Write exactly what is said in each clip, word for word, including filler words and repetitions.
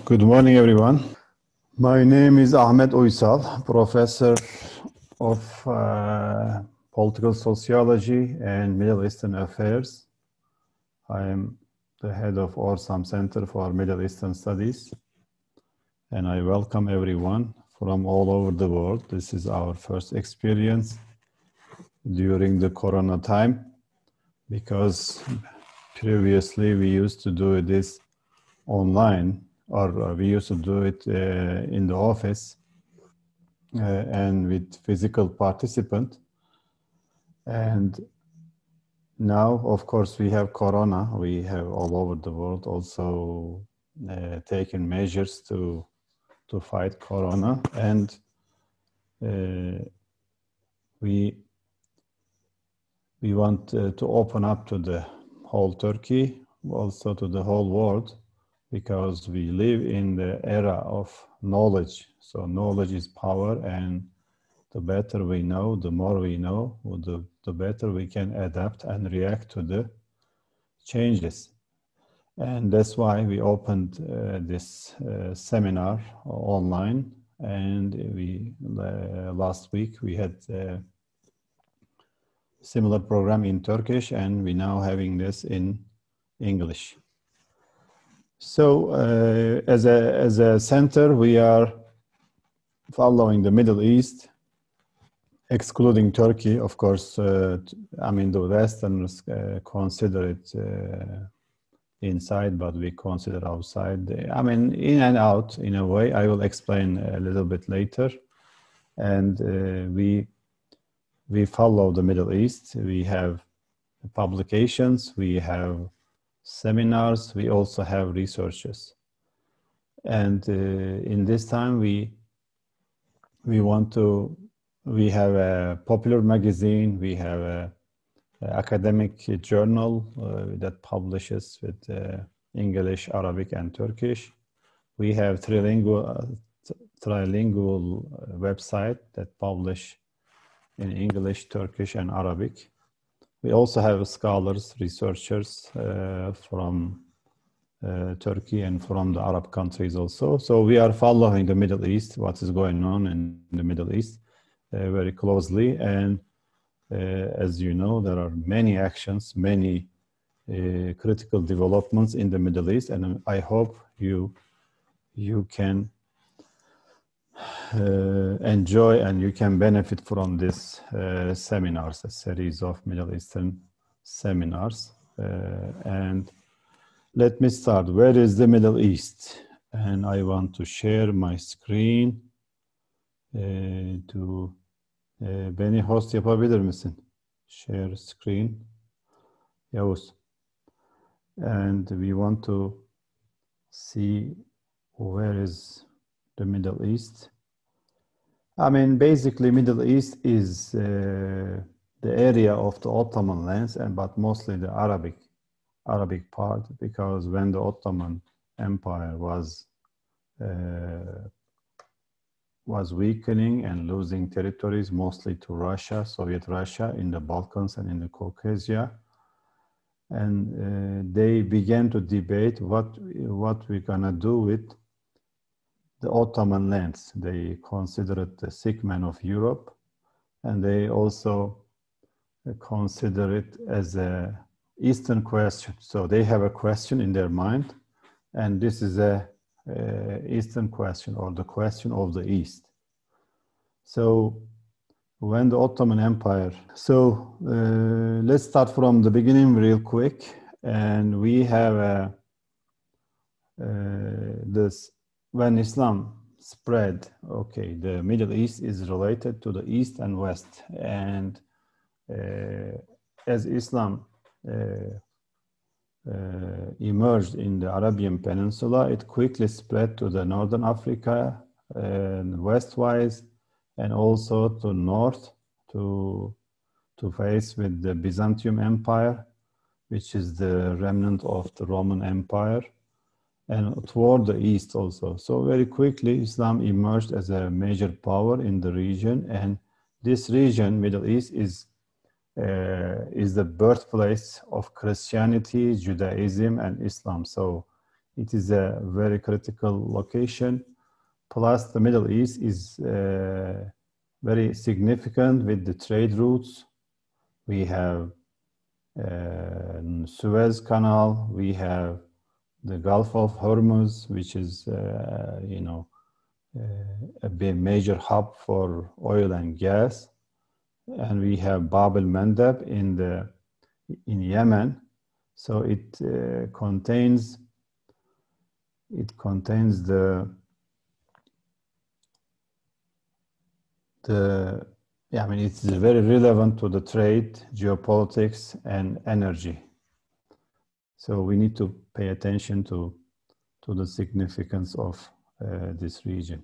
Good morning, everyone. My name is Ahmet Uysal, professor of uh, political sociology and Middle Eastern affairs. I am the head of Orsam Center for Middle Eastern Studies, and I welcome everyone from all over the world. This is our first experience during the Corona time, because previously we used to do this online, or we used to do it uh, in the office uh, and with physical participant. And now, of course, we have Corona. We have all over the world also uh, taken measures to to fight Corona, and uh, we we want uh, to open up to the whole Turkey, also to the whole world, because we live in the era of knowledge. So knowledge is power, and the better we know, the more we know, the, the better we can adapt and react to the changes. And that's why we opened uh, this uh, seminar online. And we uh, last week we had a similar program in Turkish, and we're now having this in English. So uh, as a as a center, we are following the Middle East, excluding Turkey, of course. Uh, I mean, the Westerners uh, consider it uh, inside, but we consider outside. I mean, in and out, in a way. I will explain a little bit later. And uh, we we follow the Middle East. We have publications. We have seminars. We also have researches. And uh, in this time, we we want to. We have a popular magazine. We have a, a academic journal uh, that publishes with uh, English, Arabic, and Turkish. We have trilingual, uh, trilingual website that publish in English, Turkish, and Arabic. We also have scholars, researchers uh, from uh, Turkey and from the Arab countries also. So we are following the Middle East, what is going on in the Middle East. Uh, very closely, and uh, as you know, there are many actions, many uh, critical developments in the Middle East, and I hope you you can uh, enjoy and you can benefit from this uh, seminars, a series of Middle Eastern seminars. Uh, and let me start. Where is the Middle East? And I want to share my screen uh, to Ee, beni host yapabilir misin? Share screen. Yavuz. And we want to see where is the Middle East. I mean, basically, Middle East is uh, the area of the Ottoman lands, and but mostly the Arabic, Arabic part, because when the Ottoman Empire was uh, was weakening and losing territories, mostly to Russia, Soviet Russia, in the Balkans and in the Caucasia. And uh, they began to debate what, what we're gonna do with the Ottoman lands. They consider it the sick man of Europe, and they also consider it as a Eastern question. So they have a question in their mind, and this is a Uh, Eastern question, or the question of the East. So when the Ottoman Empire, so uh, let's start from the beginning real quick. And we have a, uh, this, when Islam spread, okay, the Middle East is related to the East and West. And uh, as Islam uh, Uh, emerged in the Arabian Peninsula, it quickly spread to the Northern Africa and westwise, and also to north to to face with the Byzantium Empire, which is the remnant of the Roman Empire, and toward the east also. So very quickly, Islam emerged as a major power in the region, and this region, Middle East, is Uh, is the birthplace of Christianity, Judaism, and Islam. So it is a very critical location. Plus, the Middle East is uh, very significant with the trade routes. We have uh, Suez Canal, we have the Gulf of Hormuz, which is, uh, you know, uh, a big major hub for oil and gas. And we have Bab el-Mandeb in, the, in Yemen. So it uh, contains, it contains the, the, yeah, I mean, it's very relevant to the trade, geopolitics, and energy. So we need to pay attention to, to the significance of uh, this region.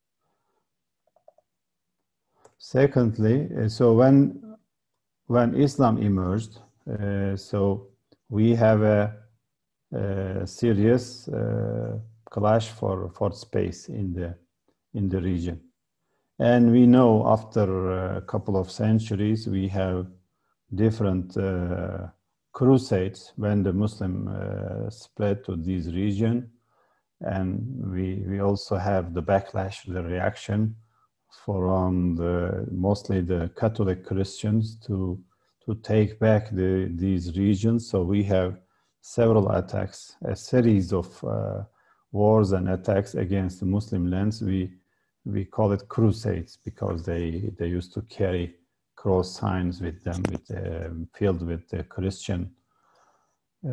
Secondly, uh, so when, when Islam emerged, uh, so we have a, a serious uh, clash for, for space in the, in the region. And we know after a couple of centuries, we have different uh, crusades when the Muslim uh, spread to this region. And we, we also have the backlash, the reaction from the, mostly the Catholic Christians to, to take back the, these regions. So we have several attacks, a series of uh, wars and attacks against the Muslim lands. We, we call it crusades because they, they used to carry cross signs with them, with, uh, filled with the Christian, uh,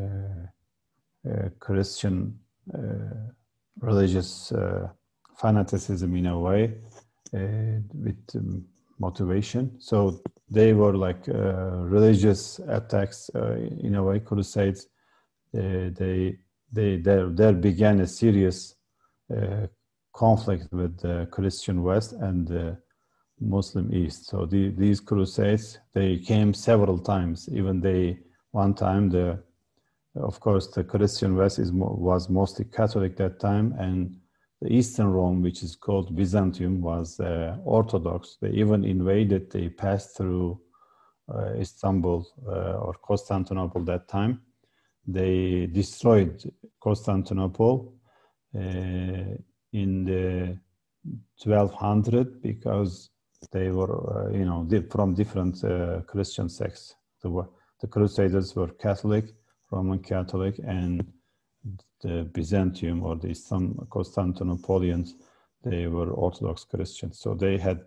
uh, Christian uh, religious uh, fanaticism in a way, uh, with um, motivation. So they were like uh, religious attacks uh, in a way, crusades. Uh, they, they, there, there began a serious uh, conflict with the Christian West and the Muslim East. So the, these crusades, they came several times. Even they, one time, the, of course, the Christian West is, was mostly Catholic that time, and the Eastern Rome, which is called Byzantium, was uh, Orthodox. They even invaded, they passed through uh, Istanbul uh, or Constantinople that time. They destroyed Constantinople uh, in the twelve hundred because they were, uh, you know, from different uh, Christian sects. The, the Crusaders were Catholic, Roman Catholic, and the Byzantium or the Constantinopolitans, they were Orthodox Christians. So they had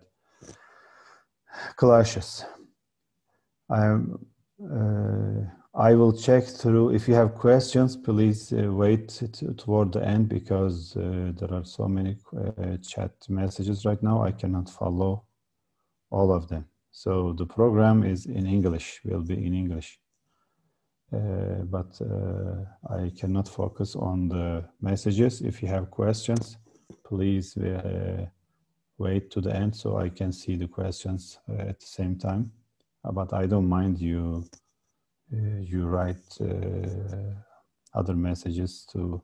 clashes. I'm, uh, I will check through. If you have questions, please uh, wait to, toward the end because uh, there are so many uh, chat messages right now. I cannot follow all of them. So the program is in English, will be in English. Uh, but uh, I cannot focus on the messages. If you have questions, please uh, wait to the end so I can see the questions uh, at the same time. Uh, but I don't mind you, uh, you write uh, other messages to,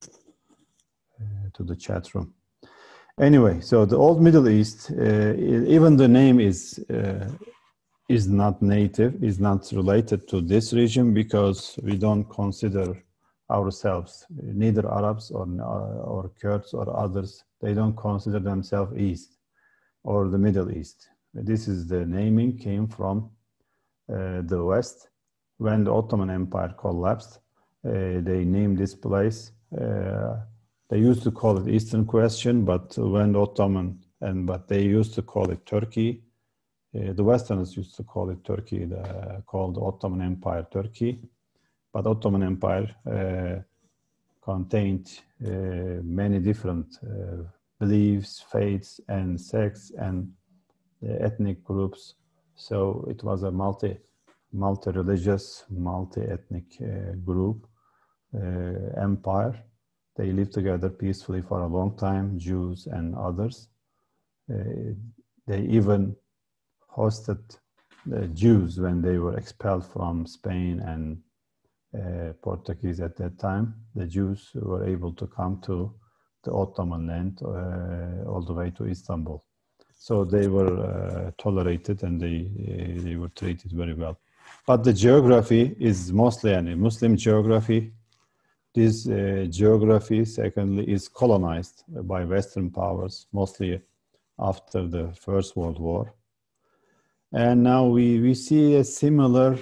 uh, to the chat room. Anyway, so the Old Middle East, uh, even the name is uh, is not native, is not related to this region because we don't consider ourselves, neither Arabs or, or Kurds or others, they don't consider themselves East or the Middle East. This is the naming came from uh, the West. When the Ottoman Empire collapsed, uh, they named this place, uh, they used to call it Eastern Question, but when the Ottoman, and but they used to call it Turkey. Uh, the Westerners used to call it Turkey, the, called the Ottoman Empire Turkey. But Ottoman Empire uh, contained uh, many different uh, beliefs, faiths, and sects, and uh, ethnic groups. So it was a multi, multi-religious, multi-ethnic uh, group, uh, empire. They lived together peacefully for a long time, Jews and others. Uh, they even hosted the Jews when they were expelled from Spain and uh, Portuguese at that time. The Jews were able to come to the Ottoman land uh, all the way to Istanbul. So they were uh, tolerated and they, uh, they were treated very well. But the geography is mostly a Muslim geography. this uh, geography, secondly, is colonized by Western powers, mostly after the First World War. And now we, we see a similar,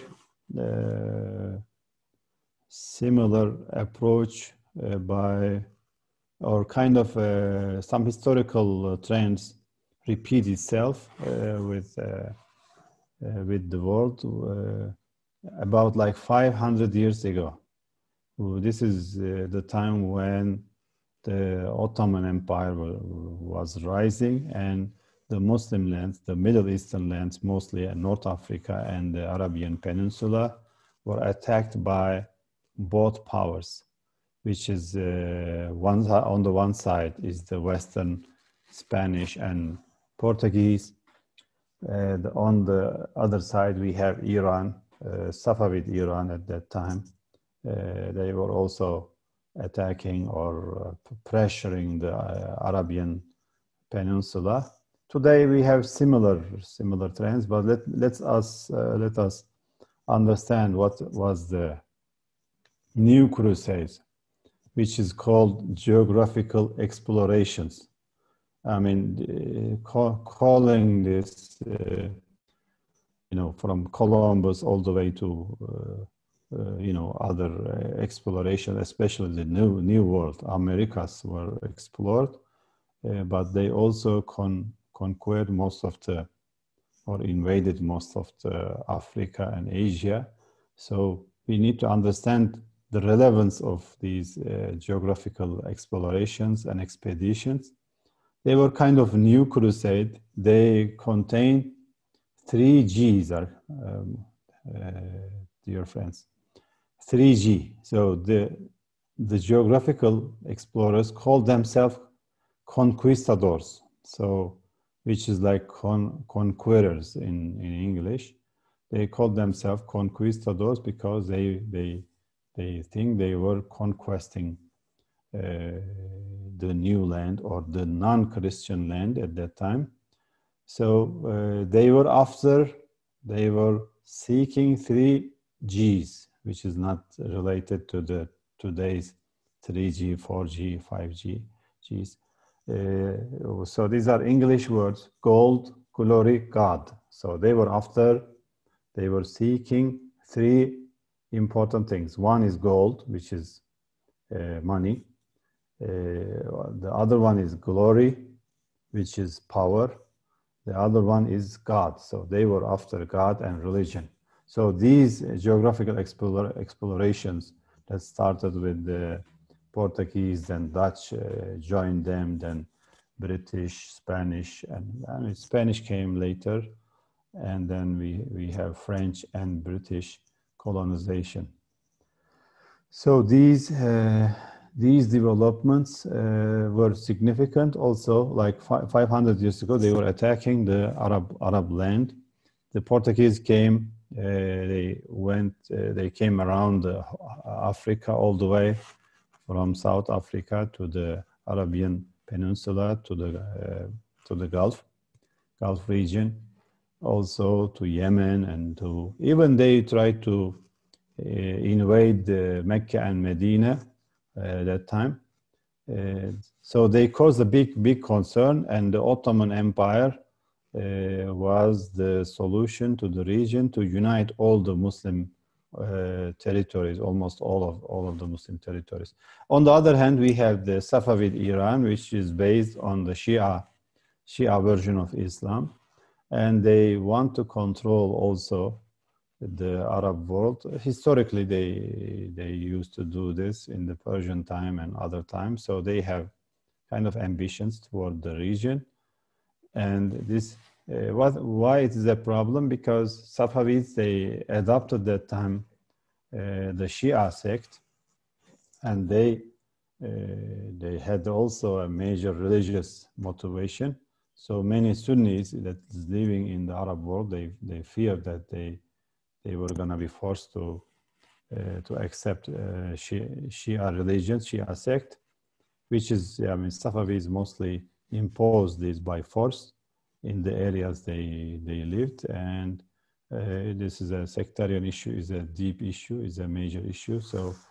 uh, similar approach uh, by, or kind of uh, some historical uh, trends repeat itself uh, with, uh, uh, with the world uh, about like five hundred years ago. This is uh, the time when the Ottoman Empire was rising, and the Muslim lands, the Middle Eastern lands, mostly North Africa and the Arabian Peninsula, were attacked by both powers, which is uh, one, on the one side is the Western Spanish and Portuguese. And on the other side, we have Iran, uh, Safavid Iran at that time. Uh, they were also attacking or uh, pressuring the uh, Arabian Peninsula. Today we have similar similar trends, but let let's us uh, let us understand what was the new crusades, which is called geographical explorations. I mean, uh, call, calling this, uh, you know, from Columbus all the way to uh, Uh, you know, other uh, exploration, especially the new New World. Americas were explored, uh, but they also con conquered most of the, or invaded most of the Africa and Asia. So we need to understand the relevance of these uh, geographical explorations and expeditions. They were kind of new crusade. They contain three G's, are, um, uh, dear friends. three G. So the, the geographical explorers called themselves conquistadors. So, which is like con, conquerors in, in English. They called themselves conquistadors because they, they, they think they were conquesting uh, the new land or the non-Christian land at that time. So uh, they were after, they were seeking three G's, which is not related to the today's three G, four G, five G, Gs. Uh, so these are English words: gold, glory, God. So they were after, they were seeking three important things. One is gold, which is uh, money. Uh, the other one is glory, which is power. The other one is God. So they were after God and religion. So these geographical explore, explorations that started with the Portuguese and Dutch uh, joined them, then British, Spanish, and I mean, Spanish came later, and then we, we have French and British colonization. So these, uh, these developments uh, were significant also, like five hundred years ago, they were attacking the Arab, Arab land. The Portuguese came, uh, they went, uh, they came around uh, Africa all the way from South Africa to the Arabian Peninsula, to the, uh, to the Gulf, Gulf region, also to Yemen, and to, even they tried to uh, invade uh, Mecca and Medina uh, at that time. Uh, so they caused a big, big concern, and the Ottoman Empire uh, was the solution to the region to unite all the Muslim uh, territories, almost all of all of the Muslim territories. On the other hand, we have the Safavid Iran, which is based on the Shia, Shia version of Islam, and they want to control also the Arab world. Historically, they they used to do this in the Persian time and other times, so they have kind of ambitions toward the region. And this, uh, what, why it is a problem? Because Safavids, they adopted that time uh, the Shia sect, and they uh, they had also a major religious motivation. So many Sunnis that is living in the Arab world, they they feared that they they were going to be forced to uh, to accept uh, Shia, Shia religion, Shia sect, which is, I mean, Safavids mostly imposed this by force in the areas they they lived, and uh, this is a sectarian issue, is a deep issue, is a major issue. So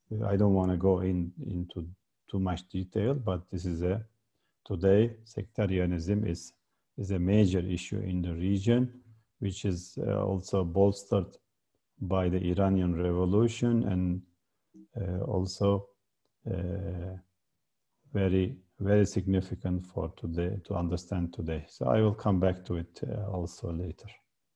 I don't want to go in into too much detail, but this is a today sectarianism is is a major issue in the region, which is uh, also bolstered by the Iranian Revolution and uh, also uh, very very significant for today to understand today. So I will come back to it uh, also later.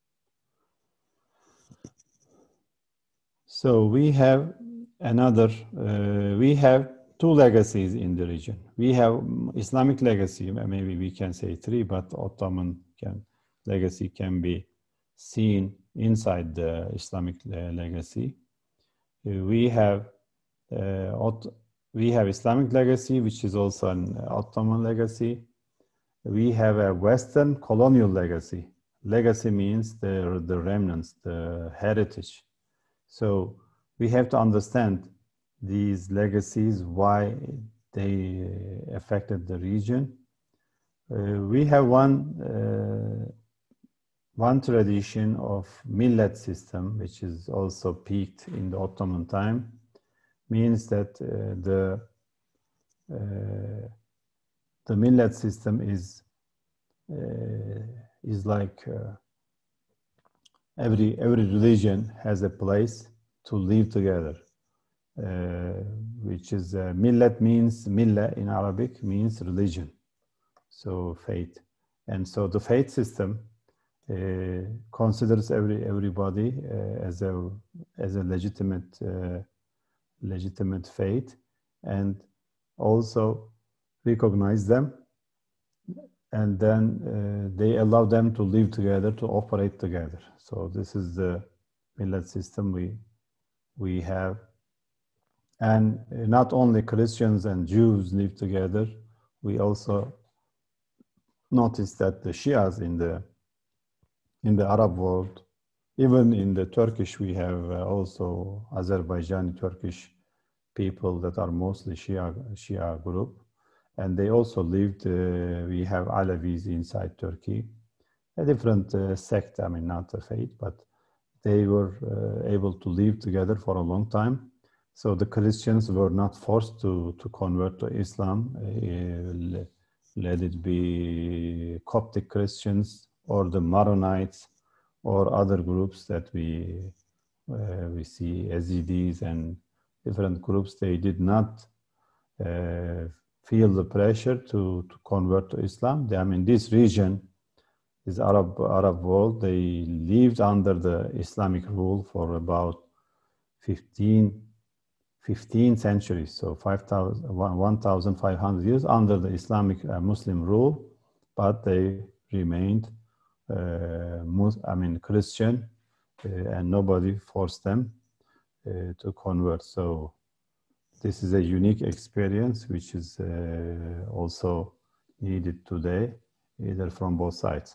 So we have another, uh, we have two legacies in the region. We have Islamic legacy, maybe we can say three, but Ottoman can, legacy can be seen inside the Islamic legacy. We have uh, we have Islamic legacy, which is also an Ottoman legacy. We have a Western colonial legacy. Legacy means the, the remnants, the heritage. So we have to understand these legacies, why they affected the region. Uh, we have one, uh, one tradition of millet system, which is also peaked in the Ottoman time, means that uh, the, uh, the millet system is, uh, is like uh, every, every religion has a place to live together, uh, which is uh, millet means, millet in Arabic means religion, so faith. And so the faith system uh, considers every everybody uh, as a as a legitimate uh, legitimate faith, and also recognize them, and then uh, they allow them to live together, to operate together. So this is the millet system we we have. And not only Christians and Jews live together, we also notice that the Shias in the in the Arab world, even in the Turkish, we have uh, also Azerbaijani Turkish people that are mostly Shia, Shia group. And they also lived, uh, we have Alevis inside Turkey, a different uh, sect, I mean, not a faith, but they were uh, able to live together for a long time. So the Christians were not forced to, to convert to Islam, uh, let it be Coptic Christians or the Maronites or other groups that we, uh, we see, Yazidis and different groups. They did not uh, feel the pressure to, to convert to Islam. They, I mean, this region, this Arab, Arab world, they lived under the Islamic rule for about fifteen, fifteen centuries, so one thousand five hundred years under the Islamic uh, Muslim rule, but they remained, uh, Mus I mean, Christian, uh, and nobody forced them uh, to convert. So this is a unique experience, which is uh, also needed today, either from both sides.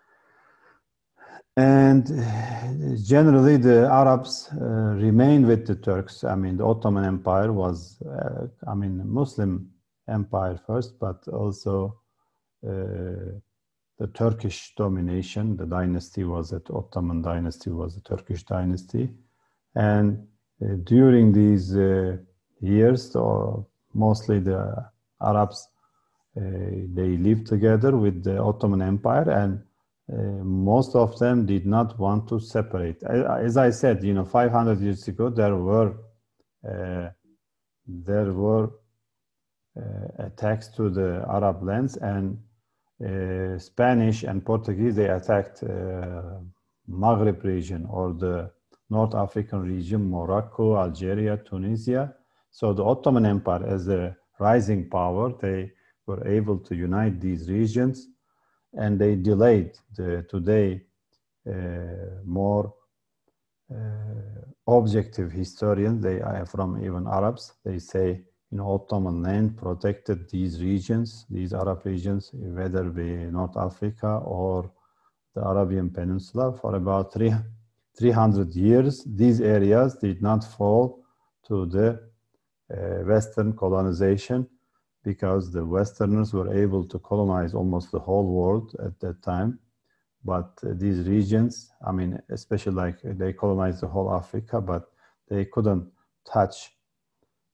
And generally, the Arabs uh, remained with the Turks. I mean, the Ottoman Empire was, uh, I mean, Muslim empire first, but also uh, the Turkish domination. The dynasty was the Ottoman dynasty was the Turkish dynasty. And uh, during these uh, years, or mostly the Arabs, uh, they lived together with the Ottoman Empire, and Uh, most of them did not want to separate. As I said, you know, five hundred years ago, there were uh, there were uh, attacks to the Arab lands, and uh, Spanish and Portuguese, they attacked uh, Maghreb region or the North African region, Morocco, Algeria, Tunisia. So the Ottoman Empire, as a rising power, they were able to unite these regions. And they delayed the today uh, more uh, objective historians, they are from even Arabs, they say, you know, Ottoman land protected these regions, these Arab regions, whether it be North Africa or the Arabian Peninsula, for about three, three hundred years. These areas did not fall to the uh, Western colonization, because the Westerners were able to colonize almost the whole world at that time. But uh, these regions, I mean, especially like they colonized the whole Africa, but they couldn't touch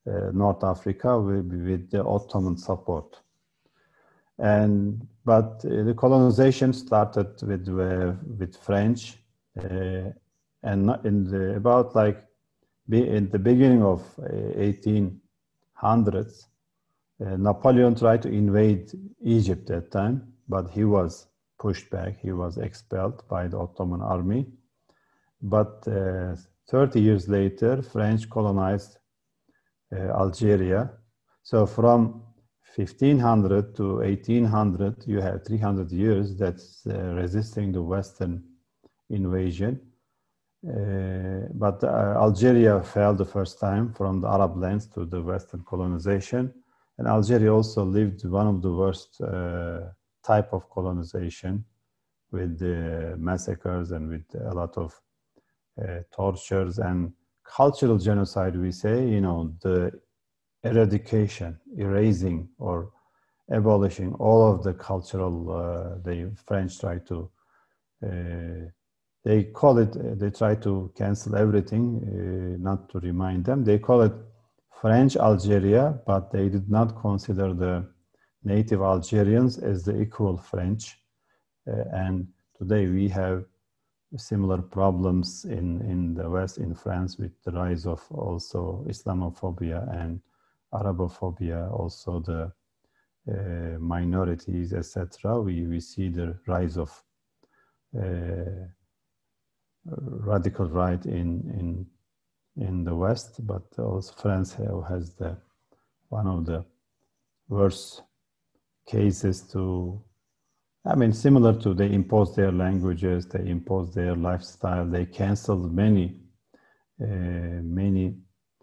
uh, North Africa with, with the Ottoman support. And but uh, the colonization started with uh, with French, uh, and in the, about like be in the beginning of uh, eighteen hundreds, uh, Napoleon tried to invade Egypt that time, but he was pushed back. He was expelled by the Ottoman army. But uh, thirty years later, French colonized uh, Algeria. So from fifteen hundred to eighteen hundred, you have three hundred years that's uh, resisting the Western invasion. Uh, but uh, Algeria fell the first time from the Arab lands to the Western colonization. And Algeria also lived one of the worst uh, type of colonization with the massacres and with a lot of uh, tortures and cultural genocide, we say, you know, the eradication, erasing or abolishing all of the cultural, uh, the French try to, uh, they call it, uh, they try to cancel everything, uh, not to remind them. They call it French Algeria, but they did not consider the native Algerians as the equal French. Uh, and today we have similar problems in, in the West, in France, with the rise of also Islamophobia and Arabophobia, also the uh, minorities, et cetera. We, we see the rise of uh, radical right in, in, in the West, but also France has the, one of the worst cases to, I mean, similar to they impose their languages, they impose their lifestyle, they canceled many, uh, many,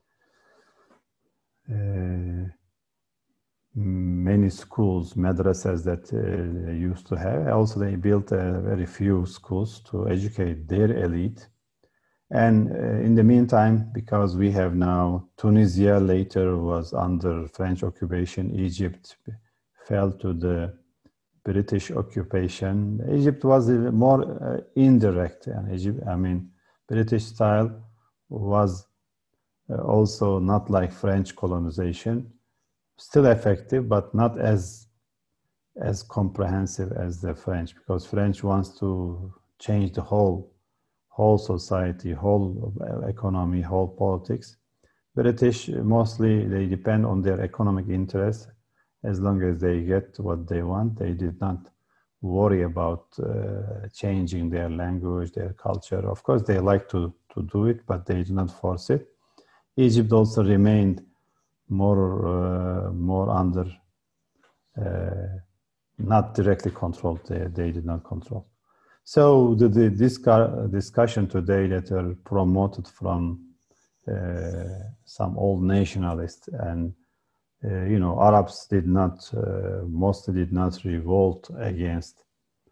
uh, many schools, madrasas that uh, they used to have. Also, they built uh, very few schools to educate their elite. And uh, in the meantime, because we have now Tunisia later was under French occupation, Egypt fell to the British occupation. Egypt was more uh, indirect, and Egypt, I mean, British style was uh, also not like French colonization, still effective, but not as as comprehensive as the French, because French wants to change the whole whole society, whole economy, whole politics. British mostly they depend on their economic interests. As long as they get what they want, they did not worry about uh, changing their language, their culture. Of course, they like to, to do it, but they did not force it. Egypt also remained more, uh, more under, uh, not directly controlled. They, they did not control. So the, the discu discussion today that are promoted from uh, some old nationalists and Uh, you know, Arabs did not, uh, mostly did not revolt against,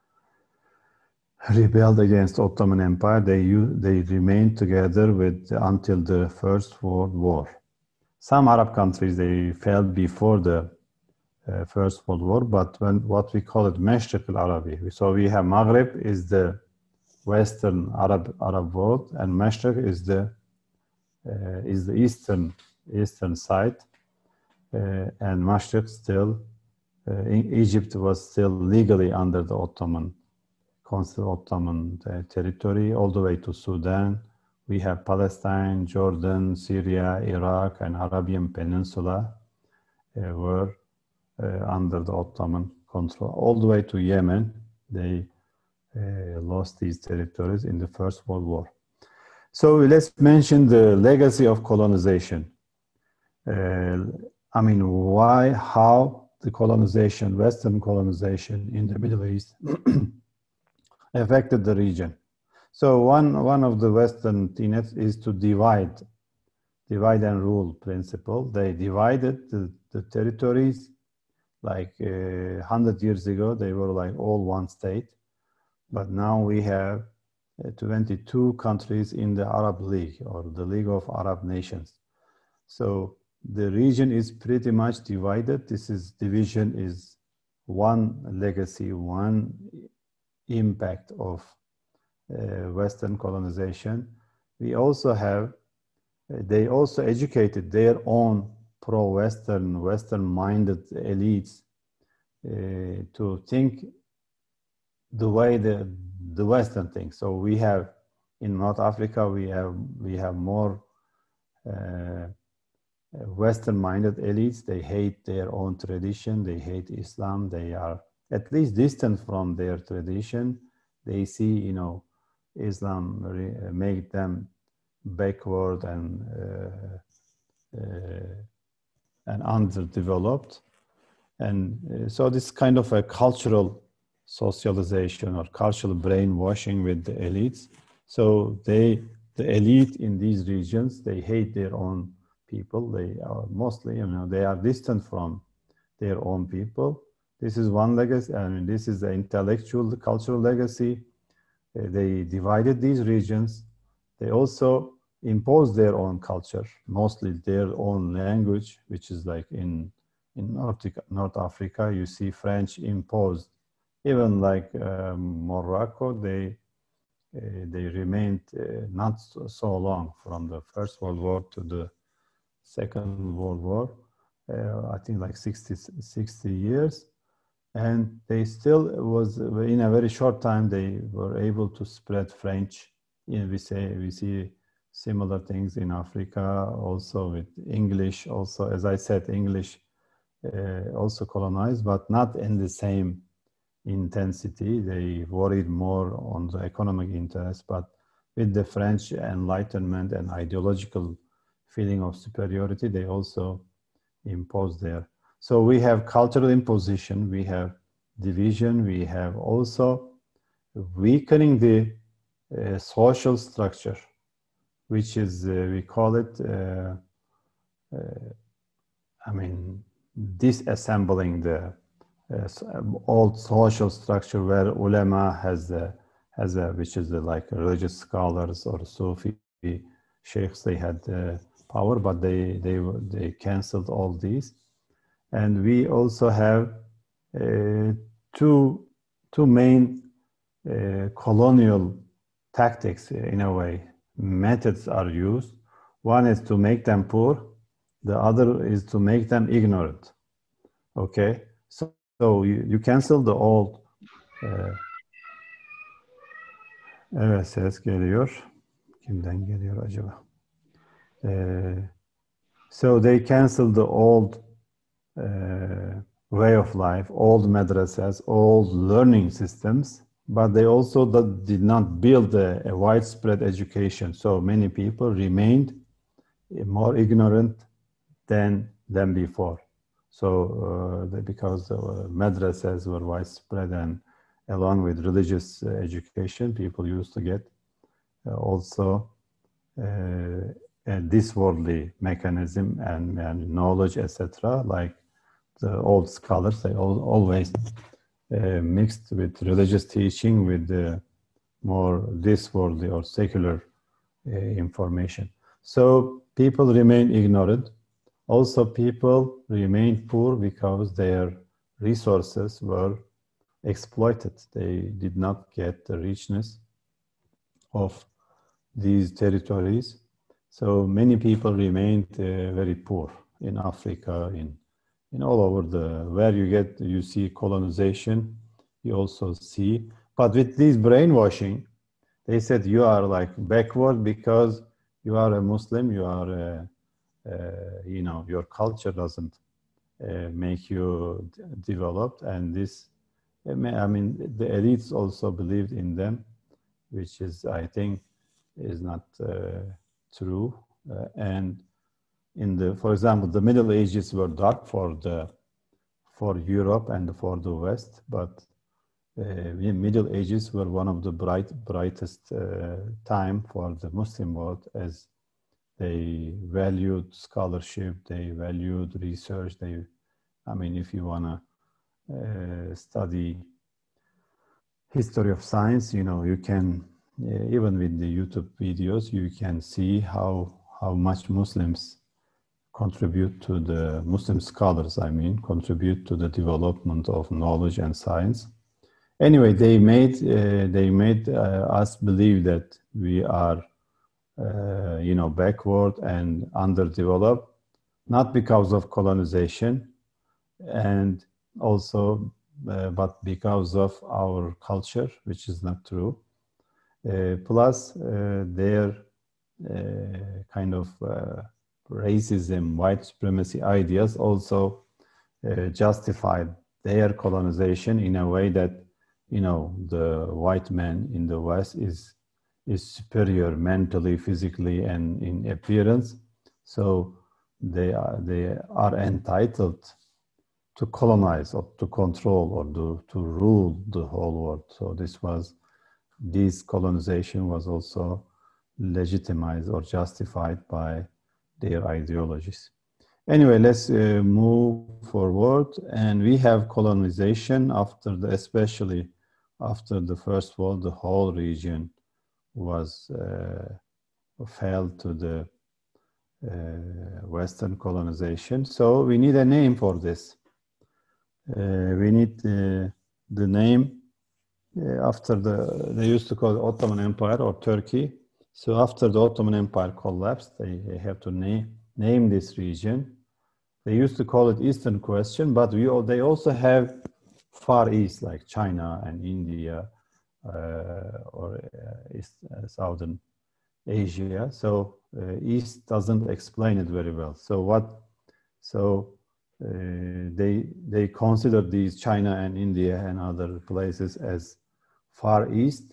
rebelled against Ottoman Empire. They, they remained together with until the First World War. Some Arab countries, they fell before the uh, First World War, but when what we call it Mashriq al-Arabi. So we have Maghreb is the Western Arab, Arab world, and Mashriq is the, uh, is the Eastern, Eastern side. Uh, and Mashriq still, uh, in Egypt was still legally under the Ottoman, Ottoman uh, territory, all the way to Sudan. We have Palestine, Jordan, Syria, Iraq, and Arabian Peninsula uh, were uh, under the Ottoman control, all the way to Yemen. They uh, lost these territories in the First World War. So let's mention the legacy of colonization. Uh, I mean, why, how the colonization, Western colonization in the Middle East affected the region. So one, one of the Western tenets is to divide, divide and rule principle. They divided the, the territories like uh, one hundred years ago, they were like all one state. But now we have uh, twenty-two countries in the Arab League or the League of Arab Nations. So the region is pretty much divided. This is division is one legacy, one impact of uh, Western colonization. We also have, uh, they also educated their own pro-Western, Western-minded elites uh, to think the way the the Western thinks. So we have in North Africa we have we have more uh, Western-minded elites. They hate their own tradition. They hate Islam. They are at least distant from their tradition. They see, you know, Islam re- make them backward and uh, uh, and underdeveloped. And uh, so this kind of a cultural socialization or cultural brainwashing with the elites. So they, the elite in these regions, they hate their own people. They are mostly, you know, they are distant from their own people. This is one legacy. I mean, this is the intellectual, the cultural legacy. Uh, they divided these regions. They also imposed their own culture, mostly their own language, which is like in in North, North Africa, you see French imposed. Even like um, Morocco, they uh, they remained uh, not so, so long from the First World War to the Second World War. Uh, I think like sixty, sixty years. And they still was, in a very short time, they were able to spread French. You know, we say, we see similar things in Africa, also with English, also, as I said, English uh, also colonized, but not in the same intensity. They worried more on the economic interest, but with the French Enlightenment and ideological feeling of superiority, they also imposed there. So we have cultural imposition, we have division, we have also weakening the uh, social structure, which is, uh, we call it, uh, uh, I mean, disassembling the uh, old social structure where ulama has a, has a, which is the, like religious scholars or Sufi sheikhs, they had uh, power, but they, they, they canceled all these. And we also have uh, two, two main uh, colonial tactics, in a way. Methods are used. One is to make them poor. The other is to make them ignorant. Okay? So, so you, you cancel the old. Uh, evet, ses geliyor. Kimden geliyor acaba? Uh, so they cancel the old Uh, way of life, old madrasas, old learning systems, but they also did not build a, a widespread education. So many people remained more ignorant than, than before. So uh, because the madrasas were widespread and along with religious uh, education, people used to get uh, also uh, a disworldly mechanism and, and knowledge, et cetera, like the old scholars, they all, always uh, mixed with religious teaching with the more disworldly or secular uh, information. So people remain ignorant. Also, people remain poor because their resources were exploited. They did not get the richness of these territories. So many people remained uh, very poor in Africa, in in all over the, where you get, you see colonization, you also see, but with this brainwashing, they said you are like backward because you are a Muslim, you are, a, uh, you know, your culture doesn't uh, make you developed, and this, I mean, the elites also believed in them, which is, I think, is not uh, true, uh, and in the, for example, the Middle Ages were dark for the for Europe and for the West, but uh, the Middle Ages were one of the bright brightest uh, time for the Muslim world, as they valued scholarship, they valued research. They, I mean, if you wanna uh, study history of science, you know, you can uh, even with the YouTube videos, you can see how how much Muslims contribute to the Muslim scholars, I mean, contribute to the development of knowledge and science. Anyway, they made uh, they made uh, us believe that we are, uh, you know, backward and underdeveloped. not because of colonization, and also, uh, but because of our culture, which is not true. Uh, plus, uh, their uh, kind of uh, racism, white supremacy ideas also uh, justified their colonization in a way that, you know, the white man in the West is is superior mentally, physically, and in appearance. So they are they are entitled to colonize or to control or to, to rule the whole world. So this was this colonization was also legitimized or justified by their ideologies. Anyway, let's uh, move forward. And we have colonization after the, especially after the First World, the whole region was uh, fell to the uh, Western colonization. So we need a name for this. Uh, we need uh, the name uh, after the, they used to call it Ottoman Empire or Turkey. So after the Ottoman Empire collapsed, they, they have to name, name this region. They used to call it Eastern Question, but we, they also have Far East, like China and India, uh, or uh, East, uh, Southern Asia. So uh, East doesn't explain it very well. So what, so uh, they, they consider these China and India and other places as Far East,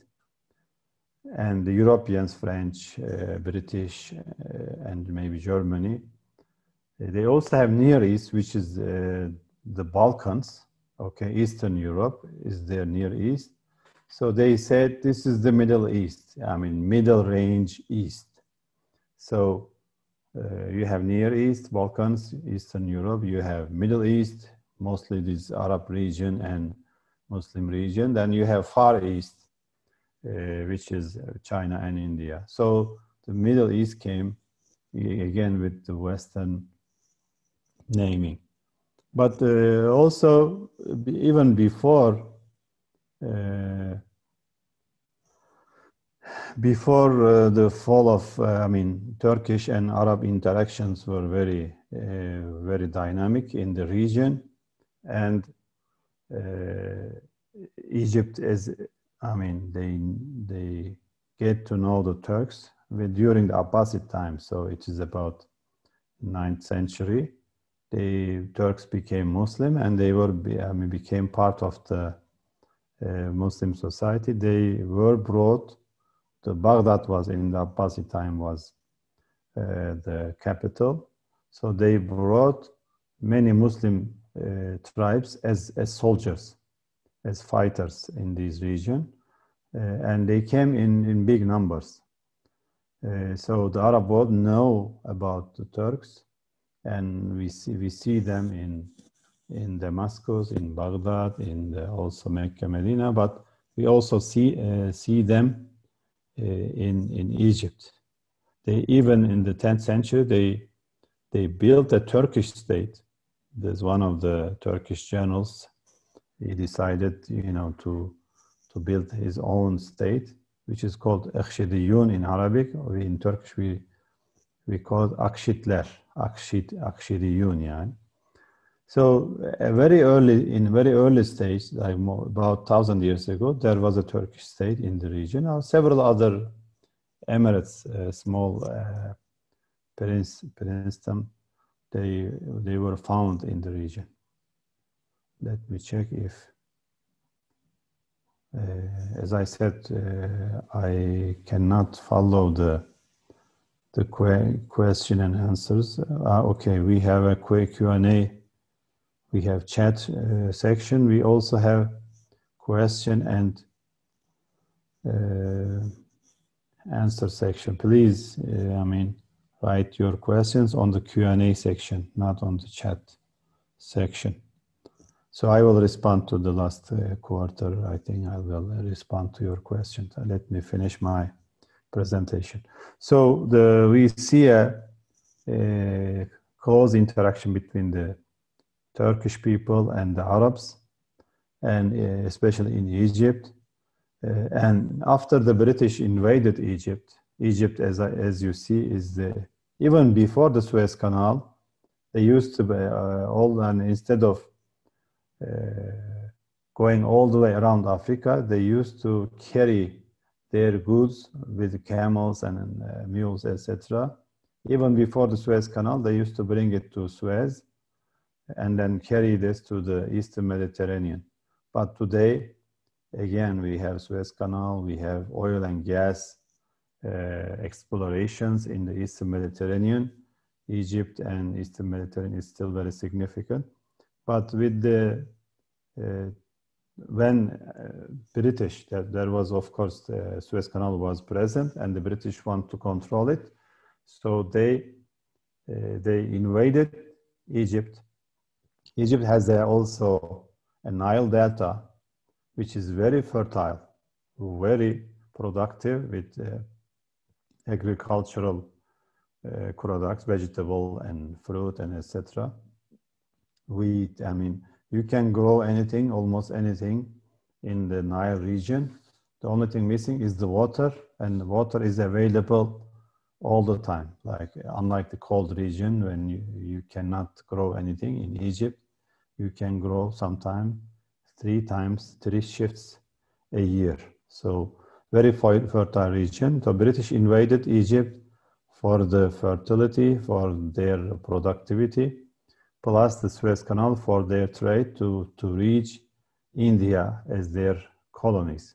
and the Europeans, French, uh, British, uh, and maybe Germany. They also have Near East, which is uh, the Balkans. Okay, Eastern Europe is their Near East. So they said this is the Middle East. I mean, Middle Range East. So uh, you have Near East, Balkans, Eastern Europe. You have Middle East, mostly this Arab region and Muslim region. Then you have Far East, uh, which is China and India. So the Middle East came again with the Western naming. But uh, also, even before, uh, before uh, the fall of, uh, I mean, Turkish and Arab interactions were very, uh, very dynamic in the region. And uh, Egypt is, I mean, they, they get to know the Turks during the Abbasid time. So it is about ninth century. The Turks became Muslim, and they were, I mean, became part of the uh, Muslim society. They were brought to Baghdad, was in the Abbasid time, was uh, the capital. So they brought many Muslim uh, tribes as, as soldiers, as fighters in this region. Uh, and they came in, in big numbers. Uh, so the Arab world know about the Turks, and we see we see them in in Damascus, in Baghdad, in the, also Mecca, Medina, but we also see uh, see them uh, in in Egypt. They even in the tenth century they they built a Turkish state. There's one of the Turkish generals. He decided, you know, to to build his own state, which is called Akşidiyun in Arabic, or in Turkish we we call it Akşitler, Akşid, Akşidiyun yani. So a very early, in very early stage, like more, about thousand years ago, there was a Turkish state in the region. Now, several other emirates, uh, small uh, prince, princedom, they they were found in the region. Let me check if. Uh, as I said, uh, I cannot follow the the que question and answers. Uh, okay, we have a Q and A. We have chat uh, section. We also have question and uh, answer section. Please, uh, I mean, write your questions on the Q and A section, not on the chat section. So I will respond to the last uh, quarter. I think I will respond to your questions. Let me finish my presentation. So the, we see a, a close interaction between the Turkish people and the Arabs, and uh, especially in Egypt. Uh, and after the British invaded Egypt, Egypt, as, I, as you see, is the, even before the Suez Canal, they used to be uh, all, and instead of uh, going all the way around Africa, they used to carry their goods with camels and uh, mules, et cetera. Even before the Suez Canal, they used to bring it to Suez and then carry this to the Eastern Mediterranean. But today, again, we have Suez Canal, we have oil and gas uh, explorations in the Eastern Mediterranean. Egypt and Eastern Mediterranean is still very significant. But with the, uh, when uh, British, that there was, of course, the Suez Canal was present and the British want to control it. So they, uh, they invaded Egypt. Egypt has uh, also a Nile Delta, which is very fertile, very productive with uh, agricultural uh, products, vegetable and fruit and et cetera. Wheat, I mean, you can grow anything, almost anything in the Nile region. The only thing missing is the water, and the water is available all the time. Like, unlike the cold region, when you, you cannot grow anything in Egypt, you can grow sometime three times, three shifts a year. So very fertile region. The British invaded Egypt for the fertility, for their productivity, plus the Suez Canal for their trade to, to reach India as their colonies.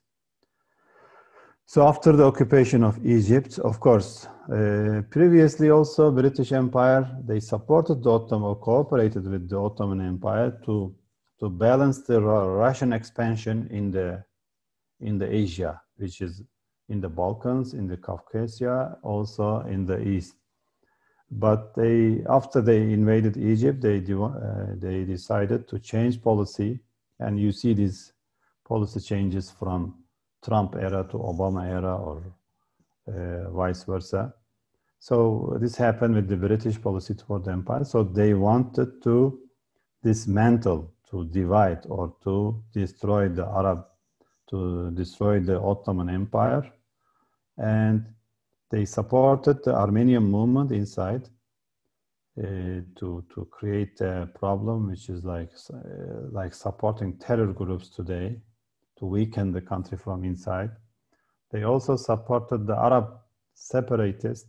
So after the occupation of Egypt, of course, uh, previously also British Empire, they supported the Ottoman, or cooperated with the Ottoman Empire to, to balance the Russian expansion in the, in the Asia, which is in the Balkans, in the Caucasia, also in the East. But they, after they invaded Egypt, they, uh, they decided to change policy. And you see these policy changes from Trump era to Obama era, or uh, vice versa. So this happened with the British policy toward the empire. So they wanted to dismantle, to divide, or to destroy the Arab, to destroy the Ottoman Empire. And they supported the Armenian movement inside uh, to, to create a problem, which is like, uh, like supporting terror groups today, to weaken the country from inside. They also supported the Arab separatists.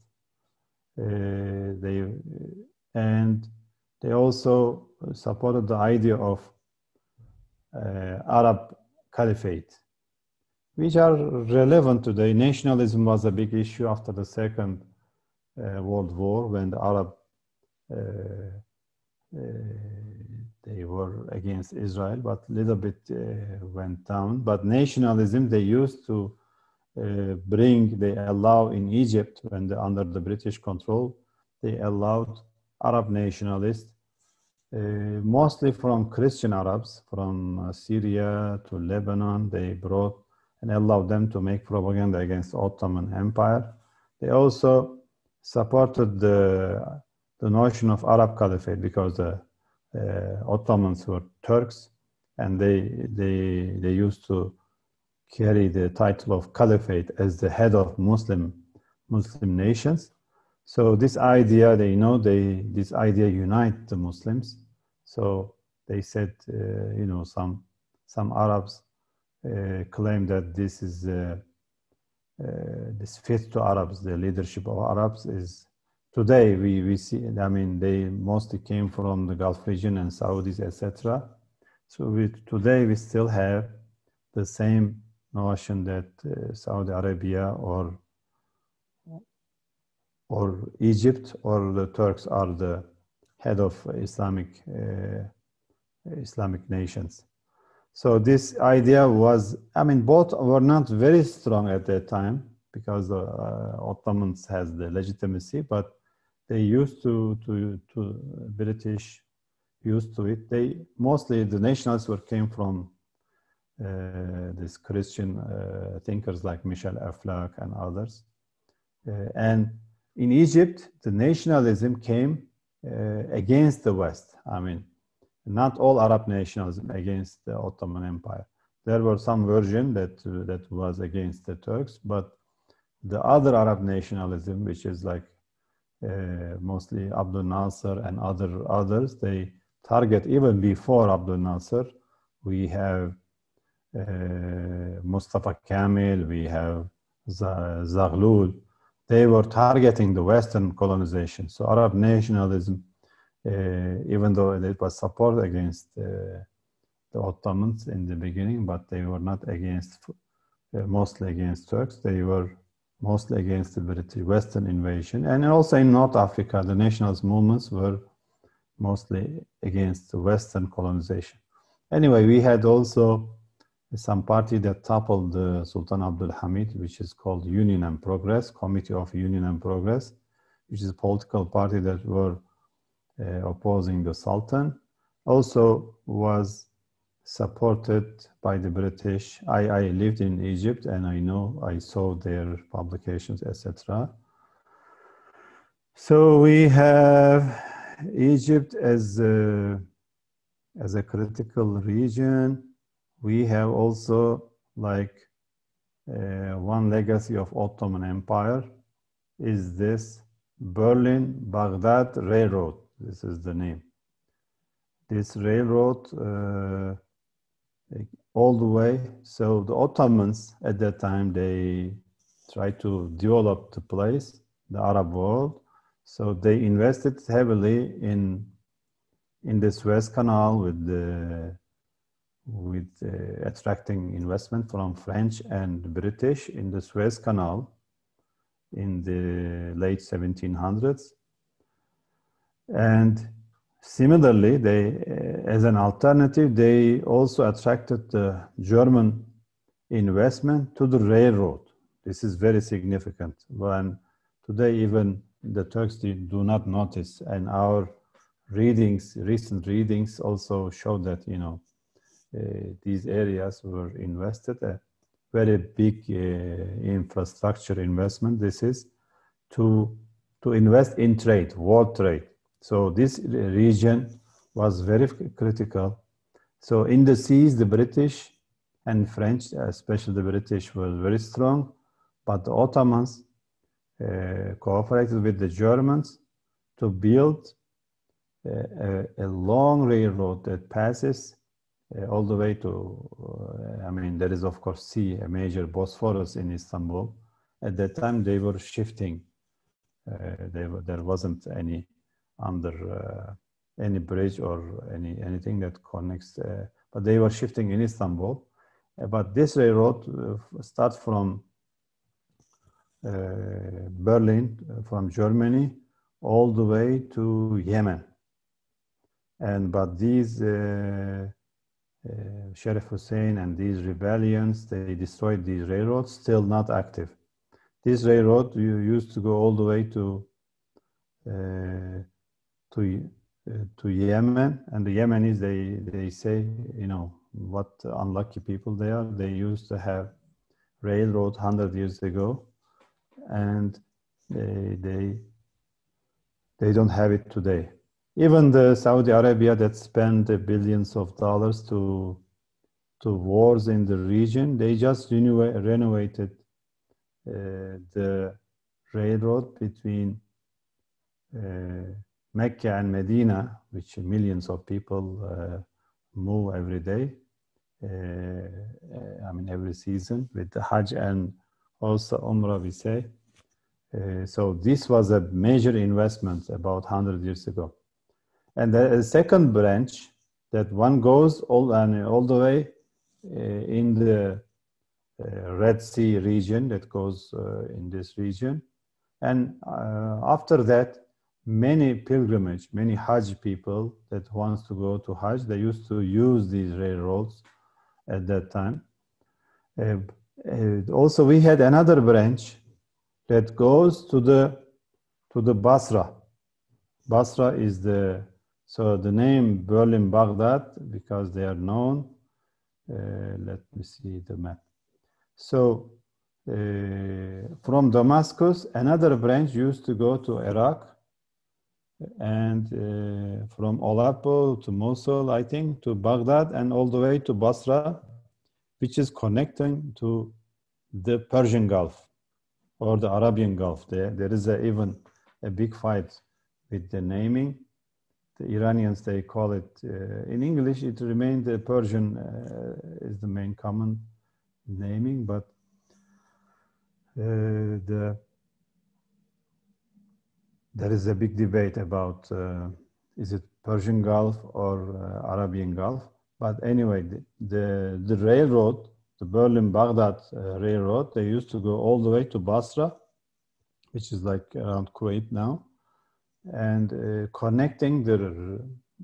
Uh, they, and they also supported the idea of uh, Arab caliphate, which are relevant today. Nationalism was a big issue after the Second uh, World War, when the Arab, uh, uh, they were against Israel, but a little bit uh, went down. But nationalism, they used to uh, bring, they allow in Egypt, when they're under the British control, they allowed Arab nationalists, uh, mostly from Christian Arabs, from uh, Syria to Lebanon. They brought and allowed them to make propaganda against the Ottoman Empire. They also supported the, the notion of Arab Caliphate, because the uh, Ottomans were Turks, and they, they, they used to carry the title of Caliphate as the head of Muslim, Muslim nations. So this idea, they know, they, this idea unite the Muslims. So they said, uh, you know, some, some Arabs Uh, claim that this is uh, uh, this fit to Arabs. The leadership of Arabs is today we we see. I mean, they mostly came from the Gulf region and Saudis, et cetera. So we, today we still have the same notion that uh, Saudi Arabia or or Egypt or the Turks are the head of Islamic uh, Islamic nations. So this idea was, I mean, both were not very strong at that time, because the uh, Ottomans has the legitimacy, but they used to, to, to British used to it. They, mostly the nationalists were came from uh, these Christian uh, thinkers like Michel Aflaq and others. Uh, and in Egypt, the nationalism came uh, against the West. I mean, not all Arab nationalism against the Ottoman Empire. There were some version that uh, that was against the Turks, but the other Arab nationalism, which is like uh, mostly Abdel Nasser and other others. They target even before Abdel Nasser. We have uh, Mustafa Kamil, we have Zaghloul. They were targeting the Western colonization. So Arab nationalism, uh, even though it was support against uh, the Ottomans in the beginning, but they were not against, uh, mostly against Turks. They were mostly against the British Western invasion. And also in North Africa, the nationalist movements were mostly against the Western colonization. Anyway, we had also some party that toppled uh, Sultan Abdul Hamid, which is called Union and Progress, Committee of Union and Progress, which is a political party that were uh, opposing the Sultan. Also was supported by the British. I, I lived in Egypt and I know, I saw their publications, et cetera. So we have Egypt as a, as a critical region. We have also like uh, one legacy of Ottoman Empire is this Berlin-Baghdad Railroad. This is the name. This railroad uh, all the way. So the Ottomans at that time, they tried to develop the place, the Arab world. So they invested heavily in, in the Suez Canal with the with uh, attracting investment from French and British in the Suez Canal in the late seventeen hundreds. And similarly, they, uh, as an alternative, they also attracted the German investment to the railroad. This is very significant. When today even the Turks do not notice, and our readings, recent readings also show that, you know, Uh, these areas were invested, a very big uh, infrastructure investment. This is to, to invest in trade, world trade. So this region was very critical. So in the seas, the British and French, especially the British, were very strong, but the Ottomans uh, cooperated with the Germans to build a, a, a long railroad that passes Uh, all the way to, uh, I mean, there is of course sea, a major Bosphorus in Istanbul. At that time they were shifting. Uh, they were, there wasn't any under, uh, any bridge or any anything that connects, uh, but they were shifting in Istanbul. Uh, but this railroad uh, starts from uh, Berlin, uh, from Germany, all the way to Yemen. And, but these, uh, Uh, Sharif Hussein and these rebellions, they destroyed these railroads, still not active. This railroad you used to go all the way to uh, to uh, to Yemen, and the Yemenis, they they say, you know, what unlucky people they are. They used to have railroad one hundred years ago, and they they they don't have it today. Even the Saudi Arabia that spent billions of dollars to, to wars in the region, they just renova- renovated uh, the railroad between uh, Mecca and Medina, which millions of people uh, move every day, uh, I mean every season, with the Hajj and also Umrah, we say. Uh, so this was a major investment about one hundred years ago. And the second branch, that one goes all, and all the way uh, in the uh, Red Sea region, that goes uh, in this region. And uh, after that, many pilgrimage, many Hajj people that wants to go to Hajj, they used to use these railroads at that time. Uh, uh, also, we had another branch that goes to the, to the Basra. Basra is the, so the name Berlin-Baghdad, because they are known. Uh, let me see the map. So uh, from Damascus, another branch used to go to Iraq, and uh, from Aleppo to Mosul, I think, to Baghdad, and all the way to Basra, which is connecting to the Persian Gulf or the Arabian Gulf. There, there is a even a big fight with the naming. The Iranians, they call it, uh, in English, it remained the Persian uh, is the main common naming, but uh, the, there is a big debate about uh, is it Persian Gulf or uh, Arabian Gulf. But anyway, the, the, the railroad, the Berlin-Baghdad uh, railroad, they used to go all the way to Basra, which is like around Kuwait now, and uh, connecting the,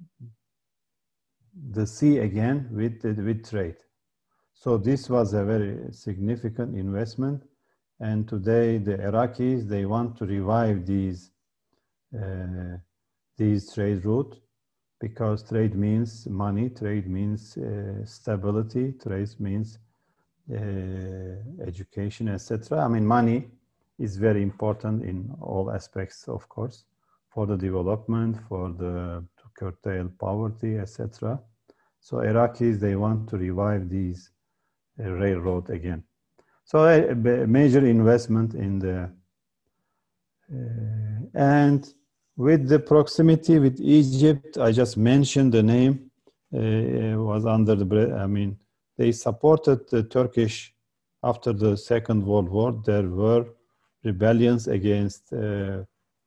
the sea again with, with trade. So this was a very significant investment. And today the Iraqis, they want to revive these, uh, these trade routes, because trade means money, trade means uh, stability, trade means uh, education, et cetera. I mean, money is very important in all aspects, of course, for the development, for the to curtail poverty, et cetera. So Iraqis, they want to revive these uh, railroad again. So a, a major investment in the uh, and with the proximity with Egypt, I just mentioned the name, uh, was under the, I mean, they supported the Turkish after the Second World War. There were rebellions against, uh,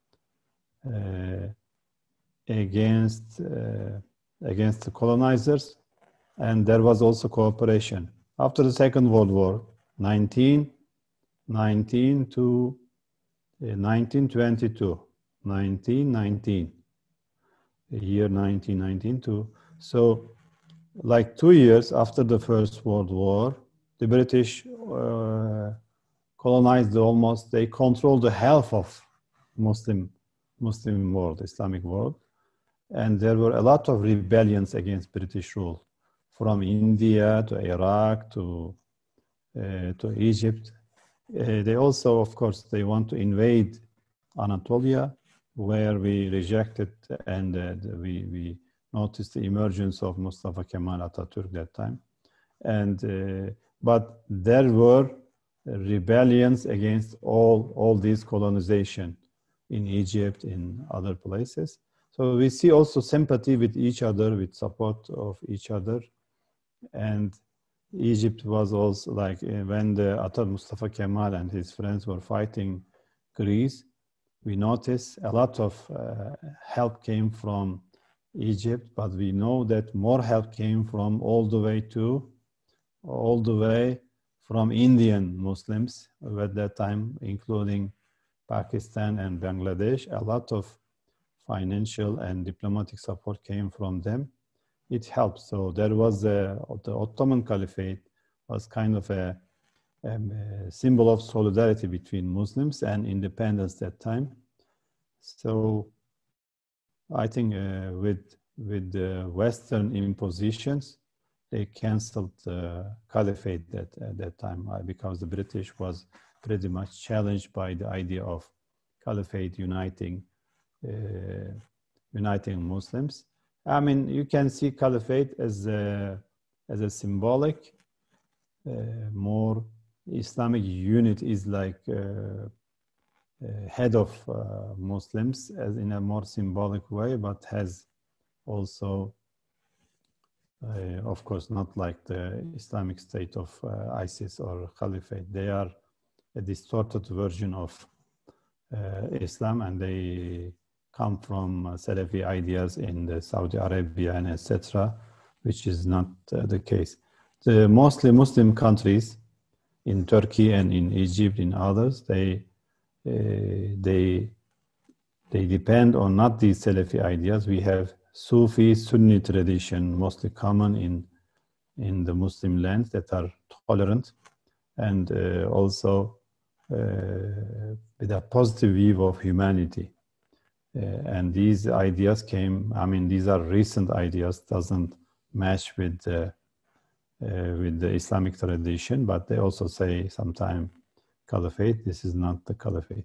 uh, against, uh, against the colonizers, and there was also cooperation. After the Second World War, nineteen nineteen to uh, nineteen twenty-two. nineteen nineteen, the year nineteen nineteen to, so like two years after the First World War, the British uh, colonized almost, they controlled the half of Muslim, Muslim world, Islamic world. And there were a lot of rebellions against British rule, from India to Iraq to, uh, to Egypt. Uh, they also, of course, they want to invade Anatolia, where we rejected and uh, we, we noticed the emergence of Mustafa Kemal Atatürk that time. And, uh, but there were rebellions against all, all these colonization in Egypt, in other places. So we see also sympathy with each other, with support of each other. And Egypt was also like, uh, when the Atatürk Mustafa Kemal and his friends were fighting Greece, we notice a lot of uh, help came from Egypt, but we know that more help came from all the way to, all the way from Indian Muslims at that time, including Pakistan and Bangladesh. A lot of financial and diplomatic support came from them. It helps. So there was a, the Ottoman Caliphate was kind of a, Um, a symbol of solidarity between Muslims and independence that time. So I think uh, with, with the Western impositions, they canceled the caliphate that, at that time uh, because the British was pretty much challenged by the idea of caliphate uniting, uh, uniting Muslims. I mean, you can see caliphate as a, as a symbolic, uh, more Islamic unit is like uh, uh, head of uh, Muslims as in a more symbolic way, but has also, uh, of course, not like the Islamic State of uh, ISIS or Caliphate. They are a distorted version of uh, Islam, and they come from uh, Salafi ideas in the Saudi Arabia and et cetera, which is not uh, the case. The mostly Muslim countries, in Turkey and in Egypt, in others, they uh, they they depend on not these Salafi ideas. We have Sufi Sunni tradition, mostly common in in the Muslim lands, that are tolerant and uh, also uh, with a positive view of humanity. Uh, and these ideas came. I mean, these are recent ideas. Doesn't match with the Uh, with the Islamic tradition, but they also say sometimes caliphate. This is not the caliphate.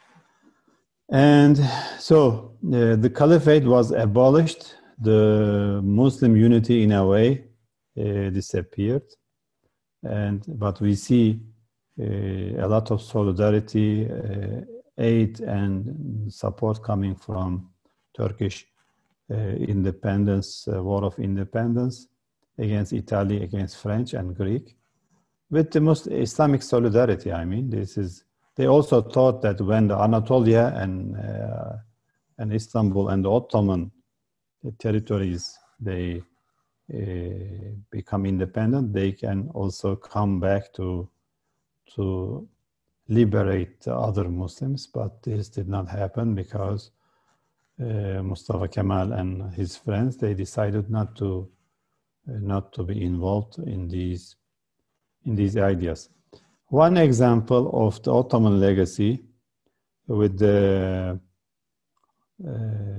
And so uh, the caliphate was abolished. The Muslim unity in a way uh, disappeared. And, but we see uh, a lot of solidarity uh, aid and support coming from Turkish uh, independence, uh, war of independence against Italy, against French and Greek, with the most Islamic solidarity. I mean, this is, they also thought that when the Anatolia and, uh, and Istanbul and the Ottoman territories, they uh, become independent, they can also come back to, to liberate other Muslims, but this did not happen because uh, Mustafa Kemal and his friends, they decided not to, uh, not to be involved in these, in these ideas. One example of the Ottoman legacy with the, uh,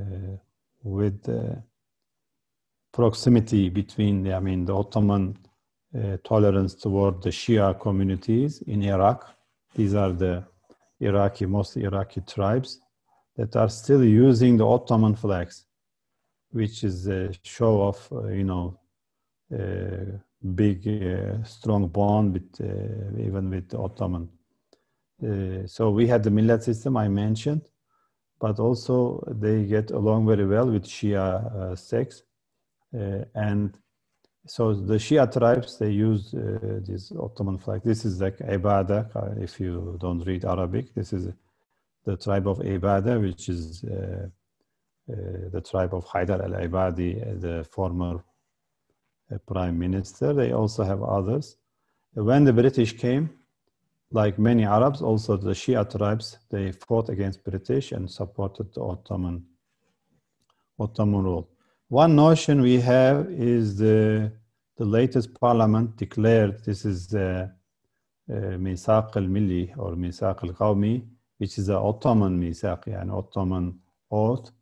with the proximity between, the, I mean, the Ottoman uh, tolerance toward the Shia communities in Iraq. These are the Iraqi, mostly Iraqi tribes that are still using the Ottoman flags, which is a show of, uh, you know, uh, big, uh, strong bond with, uh, even with the Ottoman. Uh, so we had the millet system I mentioned, but also they get along very well with Shia uh, sects. Uh, and so the Shia tribes, they use uh, this Ottoman flag. This is like Ibadah, if you don't read Arabic. This is the tribe of Ibadah, which is uh, uh, the tribe of Haidar al-Ibadi, the former uh, prime minister. They also have others. When the British came, like many Arabs, also the Shia tribes, they fought against British and supported the Ottoman, Ottoman rule. One notion we have is the, the latest parliament declared, this is uh, uh, Misaq al-Milli or Misaq al-Qawmi, which is the Ottoman Misaq, an Ottoman oath.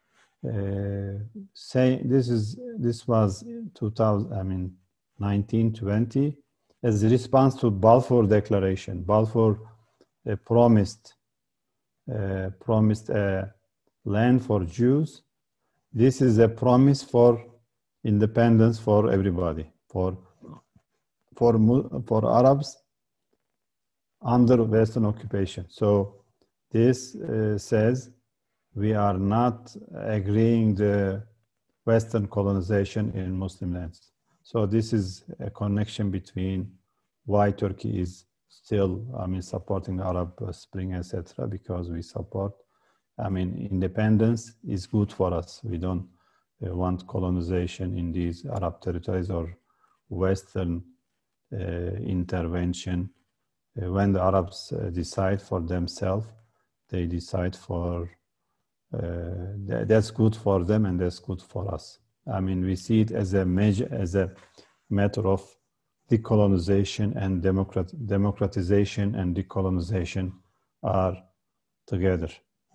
Uh, say this is this was two thousand, I mean nineteen twenty, as a response to Balfour Declaration. Balfour uh, promised uh, promised uh, land for Jews. This is a promise for independence for everybody, for for for Arabs under Western occupation. So this uh, says we are not agreeing the Western colonization in Muslim lands. So this is a connection between why Turkey is still, I mean, supporting the Arab Spring, et cetera, because we support, I mean, independence is good for us. We don't uh, want colonization in these Arab territories or Western uh, intervention. Uh, when the Arabs uh, decide for themselves, they decide for Uh, that, that's good for them and that's good for us. I mean, we see it as a major, as a matter of decolonization and democrat, democratization and decolonization are together.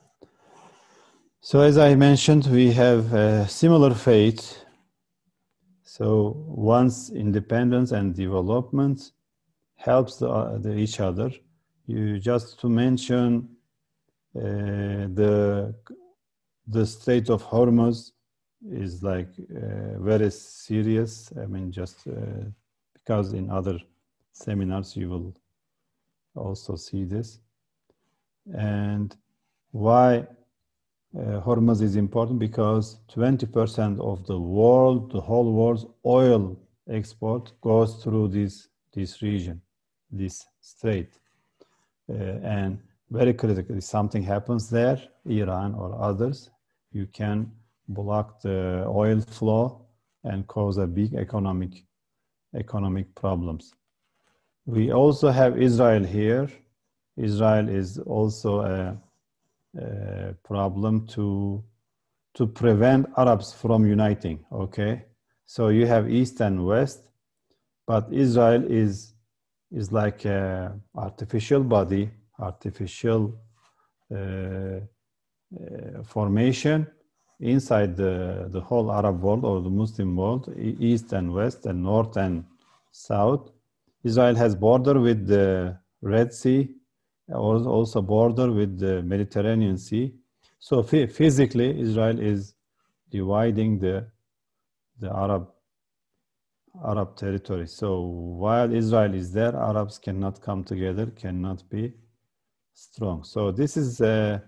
So as I mentioned, we have a similar fate. So once independence and development helps the, uh, the each other, you just to mention uh, the The state of Hormuz is like uh, very serious. I mean, just uh, because in other seminars you will also see this. And why uh, Hormuz is important? Because twenty percent of the world, the whole world's oil export goes through this, this region, this strait. Uh, and very critically, something happens there, Iran or others, you can block the oil flow and cause a big economic, economic problems. We also have Israel here. Israel is also a, a problem to, to prevent Arabs from uniting, okay? So you have East and West, but Israel is, is like an artificial body, artificial uh, Uh, formation inside the, the whole Arab world or the Muslim world, East and West and North and South. Israel has border with the Red Sea, also border with the Mediterranean Sea. So physically, Israel is dividing the, the Arab, Arab territory. So while Israel is there, Arabs cannot come together, cannot be strong. So this is a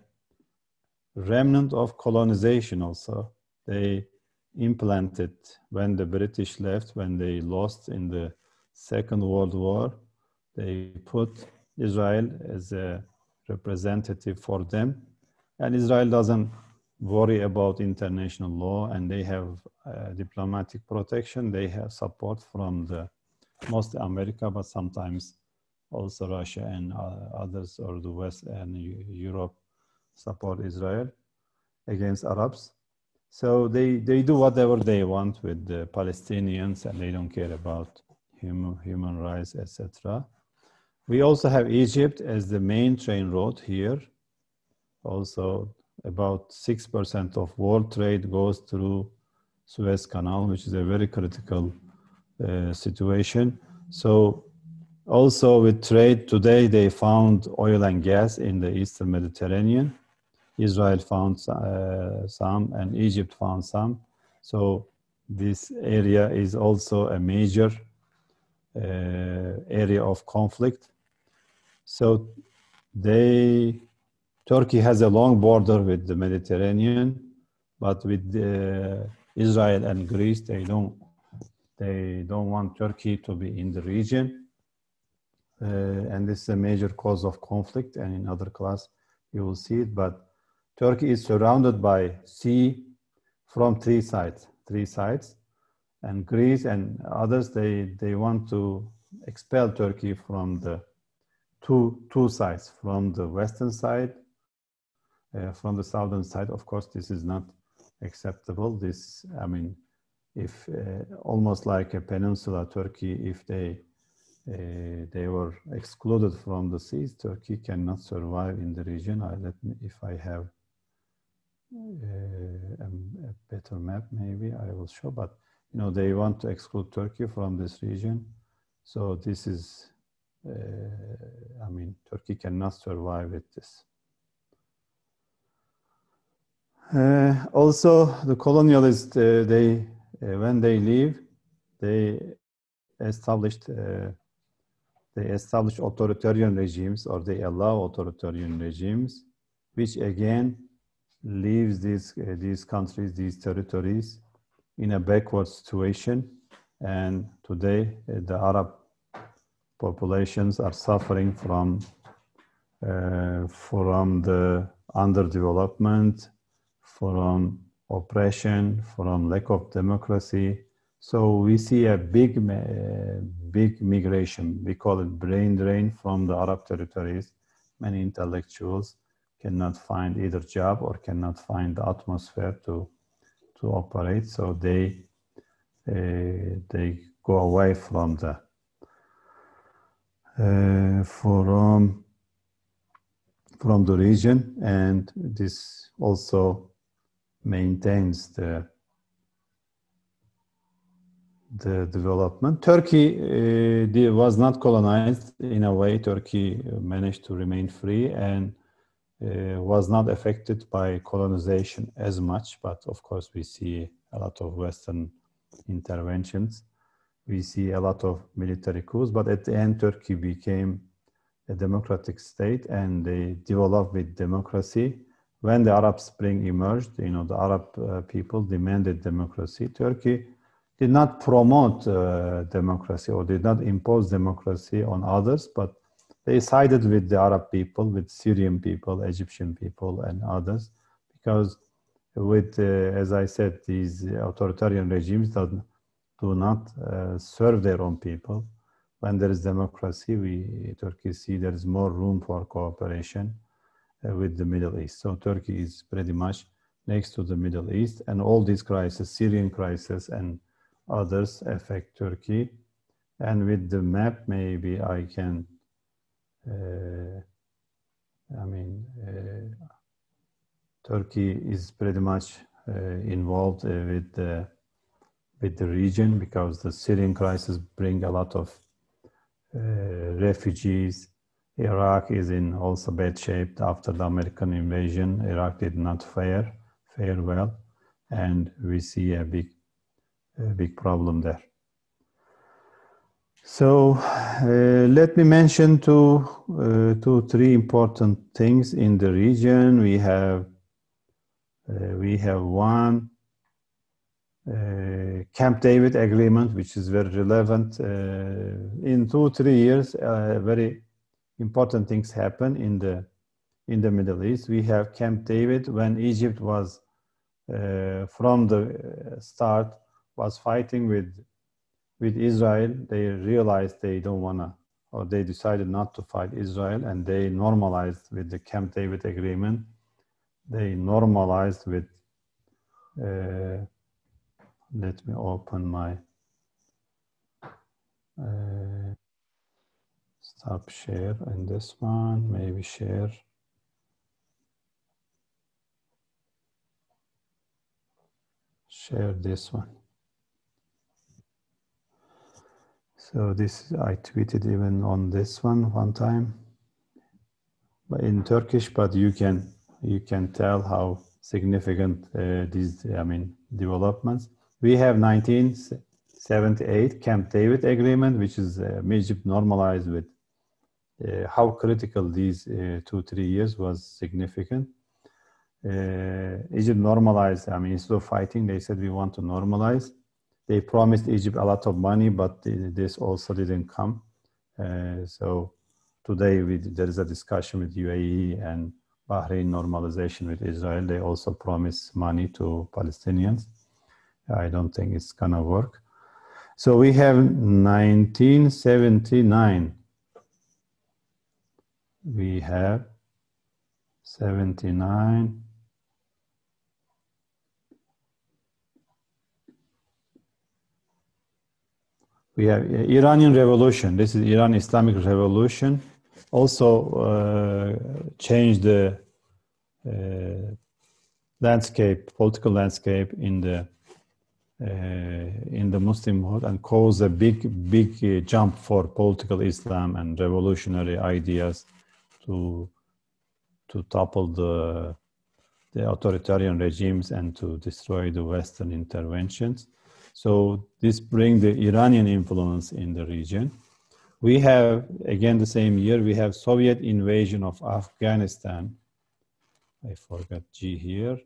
remnant of colonization also. They implanted when the British left, when they lost in the Second World War, they put Israel as a representative for them. And Israel doesn't worry about international law, and they have uh, diplomatic protection. They have support from the mostly America, but sometimes also Russia and uh, others, or the West and Europe support Israel against Arabs. So they, they do whatever they want with the Palestinians, and they don't care about human, human rights, et cetera. We also have Egypt as the main train route here. Also, about six percent of world trade goes through Suez Canal, which is a very critical uh, situation. So also with trade today, they found oil and gas in the Eastern Mediterranean. Israel found uh, some, and Egypt found some. So this area is also a major uh, area of conflict. So they, Turkey has a long border with the Mediterranean, but with uh, Israel and Greece, they don't, they don't want Turkey to be in the region. Uh, and this is a major cause of conflict, and in other class you will see it. But Turkey is surrounded by sea from three sides, three sides, and Greece and others, they, they want to expel Turkey from the two, two sides, from the western side, uh, from the southern side. Of course, this is not acceptable. This, I mean, if uh, almost like a peninsula Turkey, if they Uh, they were excluded from the seas, Turkey cannot survive in the region. I let me, if I have uh, a, a better map, maybe I will show. But you know, they want to exclude Turkey from this region. So this is, uh, I mean, Turkey cannot survive with this. Uh, also, the colonialists, uh, they uh, when they leave, they established. Uh, They establish authoritarian regimes, or they allow authoritarian regimes, which again leaves these, uh, these countries, these territories in a backward situation. And today uh, the Arab populations are suffering from, uh, from the underdevelopment, from oppression, from lack of democracy. So we see a big, uh, big migration. We call it brain drain from the Arab territories. Many intellectuals cannot find either job or cannot find the atmosphere to, to operate. So they, uh, they go away from the, uh, from, from the region, and this also maintains the the development. Turkey uh, was not colonized in a way. Turkey managed to remain free and uh, was not affected by colonization as much, but of course we see a lot of Western interventions. We see a lot of military coups, but at the end Turkey became a democratic state, and they developed with democracy. When the Arab Spring emerged, you know, the Arab uh, people demanded democracy. Turkey did not promote uh, democracy, or did not impose democracy on others, but they sided with the Arab people, with Syrian people, Egyptian people, and others, because with, uh, as I said, these authoritarian regimes that do not uh, serve their own people. When there is democracy, we, Turkey see there is more room for cooperation uh, with the Middle East. So Turkey is pretty much next to the Middle East, and all these crises, Syrian crisis and others, affect Turkey. And with the map, maybe I can, uh, I mean, uh, Turkey is pretty much uh, involved uh, with the with the region, because the Syrian crisis bring a lot of uh, refugees. Iraq is in also bad shape after the American invasion. Iraq did not fare fare well, and we see a big a big problem there. So uh, let me mention two, uh, two, three important things in the region. We have, uh, we have one uh, Camp David agreement, which is very relevant. Uh, in two, three years, uh, very important things happen in the in the Middle East. We have Camp David when Egypt was uh, from the start was fighting with with Israel. They realized they don't wanna, or they decided not to fight Israel, and they normalized with the Camp David agreement. They normalized with. Uh, let me open my uh, stop share in this one. Maybe share. Share this one. So this, I tweeted even on this one one time, but in Turkish, but you can, you can tell how significant uh, these, I mean, developments. We have nineteen seventy-eight Camp David agreement, which is uh, Egypt normalized with uh, how critical these uh, two, three years was significant. Uh, Egypt normalized, I mean, instead of fighting, they said we want to normalize. They promised Egypt a lot of money, but this also didn't come. Uh, so today we, there is a discussion with U A E and Bahrain normalization with Israel. They also promise money to Palestinians. I don't think it's gonna work. So we have nineteen seventy-nine. We have seventy-nine. We have Iranian Revolution. This is Iran Islamic Revolution. Also uh, changed the uh, landscape, political landscape in the uh, in the Muslim world, and caused a big, big uh, jump for political Islam and revolutionary ideas to to topple the the authoritarian regimes and to destroy the Western interventions. So this brings the Iranian influence in the region. We have, again, the same year, we have Soviet invasion of Afghanistan. I forgot G here.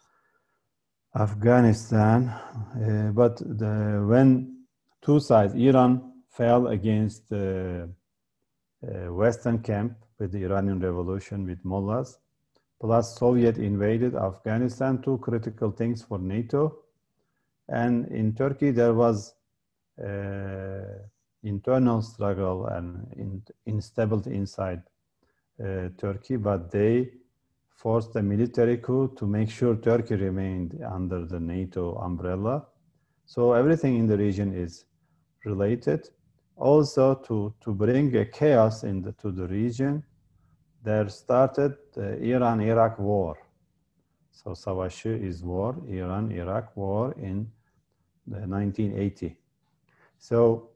Afghanistan, uh, but the, when two sides, Iran fell against the uh, Western camp with the Iranian Revolution with mullahs, plus Soviet invaded Afghanistan, two critical things for NATO. And in Turkey, there was uh, internal struggle and in, instability inside uh, Turkey, but they forced a military coup to make sure Turkey remained under the NATO umbrella. So everything in the region is related. Also, to, to bring a chaos in the, to the region, there started the Iran-Iraq war. So Savaşı is war, Iran-Iraq war in the nineteen eighty. So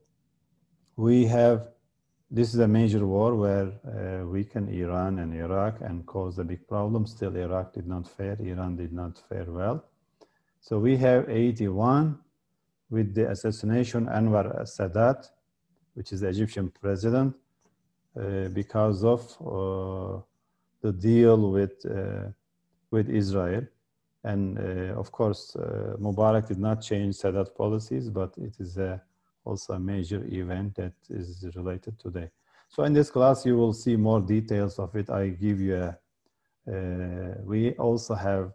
we have, this is a major war where uh, weakened Iran and Iraq and caused a big problem. Still, Iraq did not fare, Iran did not fare well. So we have eighty-one with the assassination Anwar Sadat, which is the Egyptian president, uh, because of uh, the deal with, uh, with Israel. And uh, of course, uh, Mubarak did not change Sadat policies, but it is a, also a major event that is related today. So in this class, you will see more details of it. I give you a, uh, we also have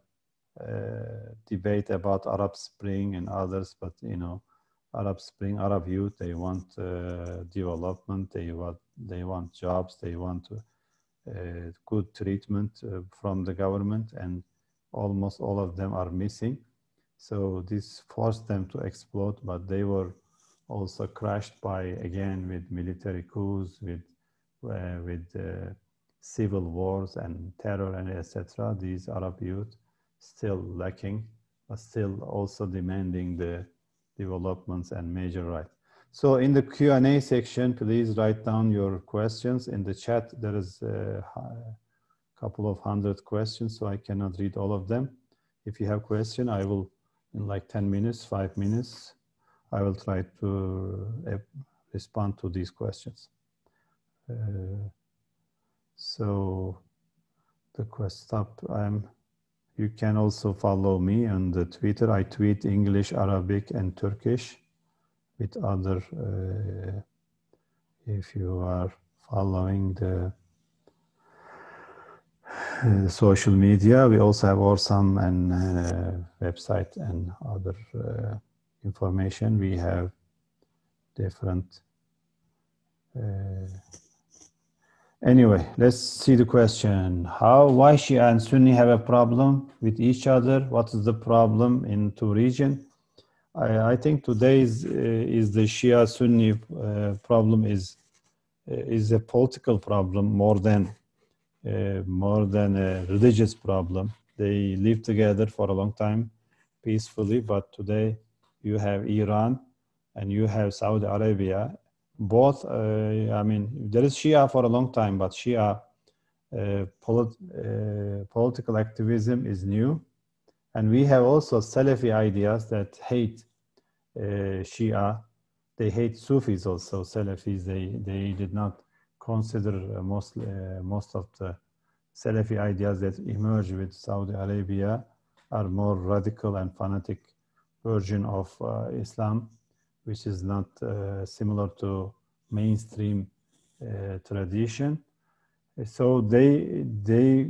a debate about Arab Spring and others, but you know, Arab Spring, Arab youth, they want uh, development, they want, they want jobs, they want uh, good treatment uh, from the government, and almost all of them are missing. So this forced them to explode, but they were also crushed by, again, with military coups, with, uh, with uh, civil wars and terror and et cetera. These Arab youth still lacking, but still also demanding the developments and major rights. So in the Q and A section, please write down your questions. In the chat, there is a couple of hundred questions, so I cannot read all of them. If you have question, I will, in like ten minutes, five minutes, I will try to uh, respond to these questions. Uh, so the quest stop. I'm. You can also follow me on the Twitter. I tweet English, Arabic, and Turkish with other. Uh, if you are following the uh, social media, we also have Orsam and uh, website and other uh, information. We have different. Uh, Anyway, let's see the question. How, why Shia and Sunni have a problem with each other? What is the problem in two regions? I, I think today's uh, is the Shia Sunni uh, problem is uh, is a political problem more than uh, more than a religious problem. They lived together for a long time peacefully, but today you have Iran and you have Saudi Arabia. Both, uh, I mean, there is Shia for a long time, but Shia uh, polit uh, political activism is new. And we have also Salafi ideas that hate uh, Shia. They hate Sufis also, Salafis. They, they did not consider uh, most, uh, most of the Salafi ideas that emerge with Saudi Arabia are more radical and fanatic version of uh, Islam, which is not uh, similar to mainstream uh, tradition. So they they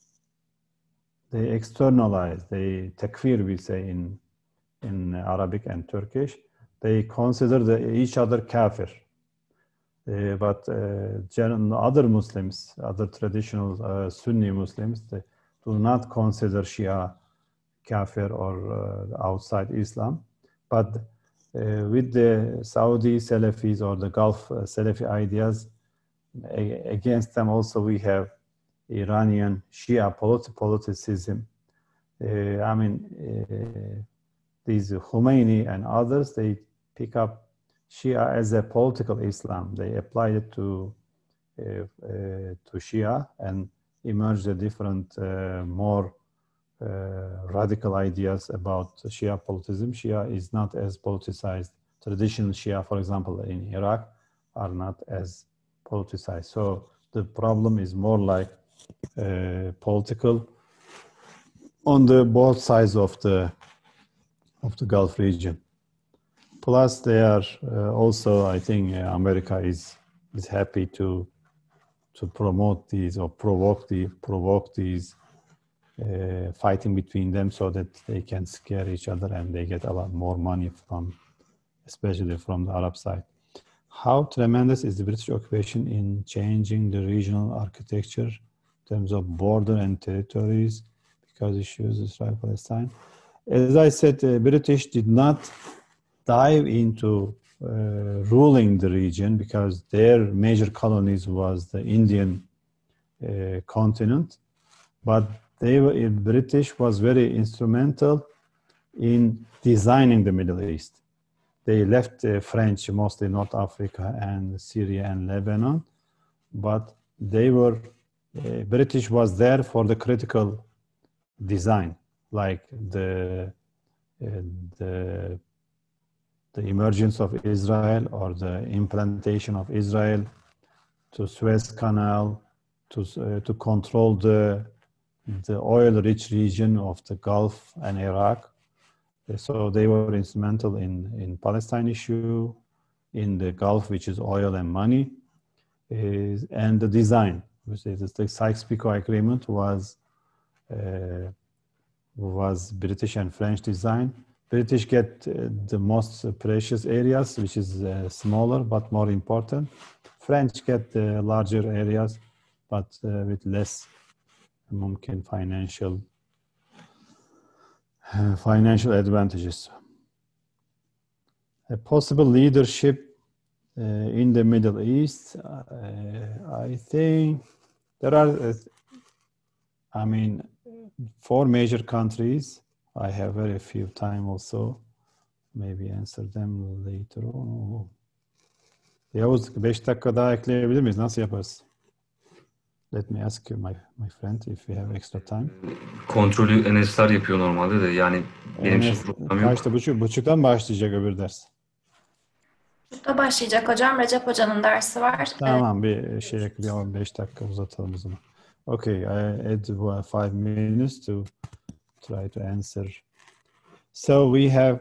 they externalize, they takfir, we say in in Arabic and Turkish. They consider the, each other kafir. Uh, but uh, other Muslims, other traditional uh, Sunni Muslims, they do not consider Shia kafir or uh, outside Islam. But Uh, with the Saudi Salafis or the Gulf uh, Salafi ideas, a against them also we have Iranian Shia politi politicism. Uh, I mean, uh, these Khomeini and others, they pick up Shia as a political Islam. They applied it to, uh, uh, to Shia and emerged a different, uh, more Uh, radical ideas about Shia politism. Shia is not as politicized. Traditional Shia, for example, in Iraq, are not as politicized. So the problem is more like uh, political on the both sides of the of the Gulf region. Plus, they are uh, also, I think, uh, America is is happy to to promote these or provoke the provoke these. Uh, fighting between them so that they can scare each other and they get a lot more money from, especially from the Arab side. How tremendous is the British occupation in changing the regional architecture in terms of border and territories because issues Israel-Palestine? As I said, the British did not dive into uh, ruling the region because their major colonies was the Indian uh, continent, but They were, British was very instrumental in designing the Middle East. They left uh, French, mostly North Africa and Syria and Lebanon, but they were, uh, British was there for the critical design, like the, uh, the, the emergence of Israel or the implantation of Israel to Suez Canal, to, uh, to control the the oil-rich region of the Gulf and Iraq. So they were instrumental in, in Palestine issue, in the Gulf, which is oil and money, is, and the design, which is the Sykes-Picot Agreement was, uh, was British and French design. British get uh, the most precious areas, which is uh, smaller but more important. French get the larger areas, but uh, with less mumkin financial uh, financial advantages. A possible leadership uh, in the Middle East, uh, I think there are, uh, I mean, four major countries. I have very few time also. Maybe answer them later on. Yavuz, beş dakika daha ekleyebilir miyiz? Nasıl yaparız? Let me ask you, my, my friend, if you have extra time. Kontrolü Enesler yapıyor normalde de, yani benim Enes, için problem yok. Kaçta buçuk, buçuktan başlayacak öbür ders. Burada başlayacak hocam. Recep Hoca'nın dersi var. Tamam, bir şey ekliyorum, beş dakika uzatalım o zaman. Okay, I add uh, five minutes to try to answer. So we have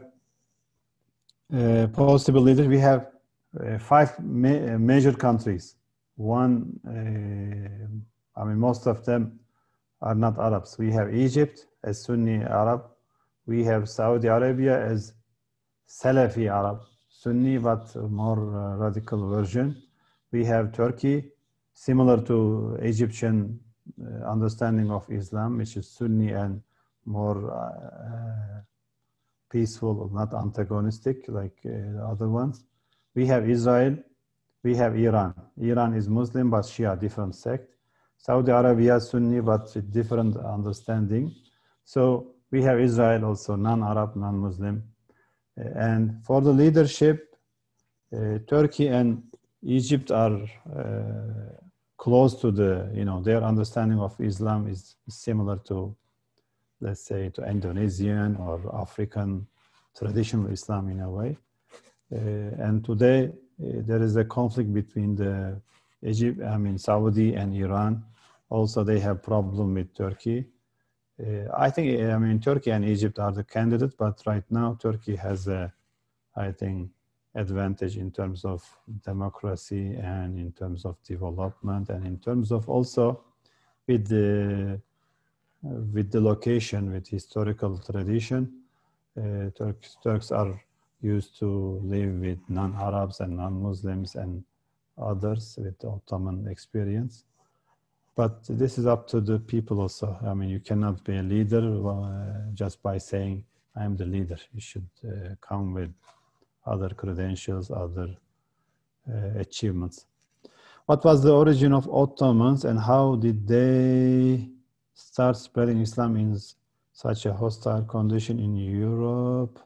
uh, possible leaders. We have uh, five ma major countries. One, uh, I mean, most of them are not Arabs. We have Egypt as Sunni Arab. We have Saudi Arabia as Salafi Arab, Sunni but more uh, radical version. We have Turkey, similar to Egyptian uh, understanding of Islam, which is Sunni and more uh, peaceful, not antagonistic like uh, the other ones. We have Israel, we have Iran. Iran is Muslim but Shia, different sect. Saudi Arabia, Sunni but different understanding. So we have Israel also, non-Arab, non-Muslim. And for the leadership, uh, Turkey and Egypt are uh, close to the, you know, their understanding of Islam is similar to, let's say, to Indonesian or African traditional Islam in a way. Uh, and today uh, there is a conflict between the Egypt, I mean, Saudi and Iran. Also, they have problem with Turkey. Uh, I think, I mean, Turkey and Egypt are the candidates, but right now Turkey has a, I think, advantage in terms of democracy and in terms of development and in terms of also with the, uh, with the location, with historical tradition. Uh, Turks, Turks are used to live with non-Arabs and non-Muslims and others with Ottoman experience. But this is up to the people also. I mean, you cannot be a leader uh, just by saying, I'm the leader. You should uh, come with other credentials, other uh, achievements. What was the origin of Ottomans and how did they start spreading Islam in such a hostile condition in Europe?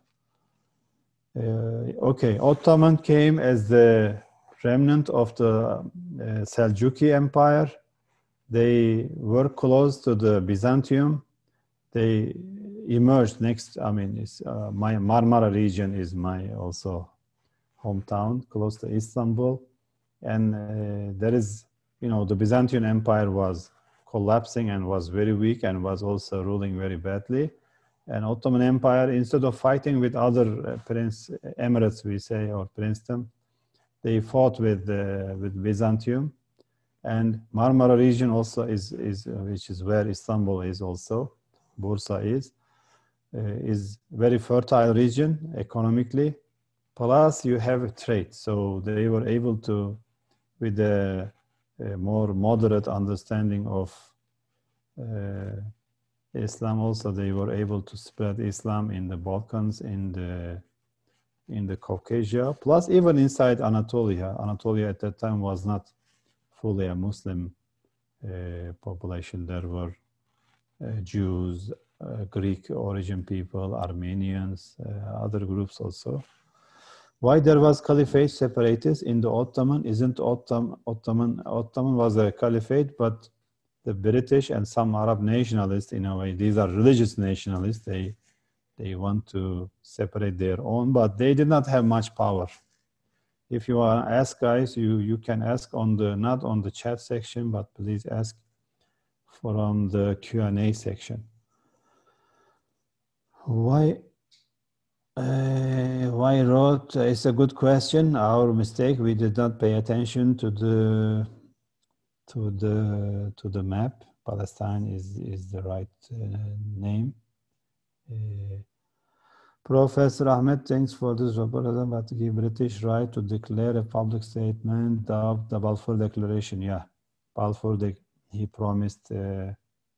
Uh, okay, Ottoman came as the remnant of the uh, Seljuki Empire. They were close to the Byzantium. They emerged next, I mean, it's, uh, my Marmara region is my also hometown, close to Istanbul. And uh, there is, you know, the Byzantine Empire was collapsing and was very weak and was also ruling very badly. And Ottoman Empire, instead of fighting with other uh, prince emirates, we say, or princedom, they fought with, uh, with Byzantium. And Marmara region also is, is uh, which is where Istanbul is also, Bursa is, uh, is very fertile region economically. Plus you have trade. So they were able to, with a, a more moderate understanding of uh, Islam also, they were able to spread Islam in the Balkans, in the, in the Caucasia, plus even inside Anatolia. Anatolia at that time was not fully a Muslim uh, population. There were uh, Jews, uh, Greek origin people, Armenians, uh, other groups also. Why there was caliphate separatists in the Ottoman? Isn't Ottoman, Ottoman, Ottoman was a caliphate, but the British and some Arab nationalists, in a way, these are religious nationalists, they, they want to separate their own, but they did not have much power. If you want to ask, guys, you, you can ask on the, not on the chat section, but please ask from the Q and A section. Why, uh, why wrote, uh, it's a good question, our mistake, we did not pay attention to the, to the, to the map. Palestine is, is the right uh, name. Uh, Professor Ahmed, thanks for this report, but the British right to declare a public statement of the Balfour Declaration. Yeah, Balfour, de he promised uh,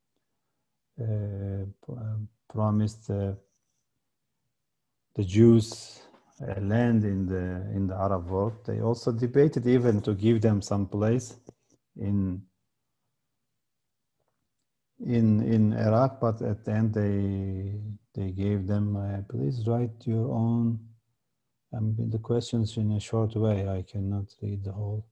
uh, promised uh, the Jews uh, land in the in the Arab world. They also debated even to give them some place in in in Iraq, but at the end they they gave them, uh, please write your own, um, the questions in a short way. I cannot read the whole.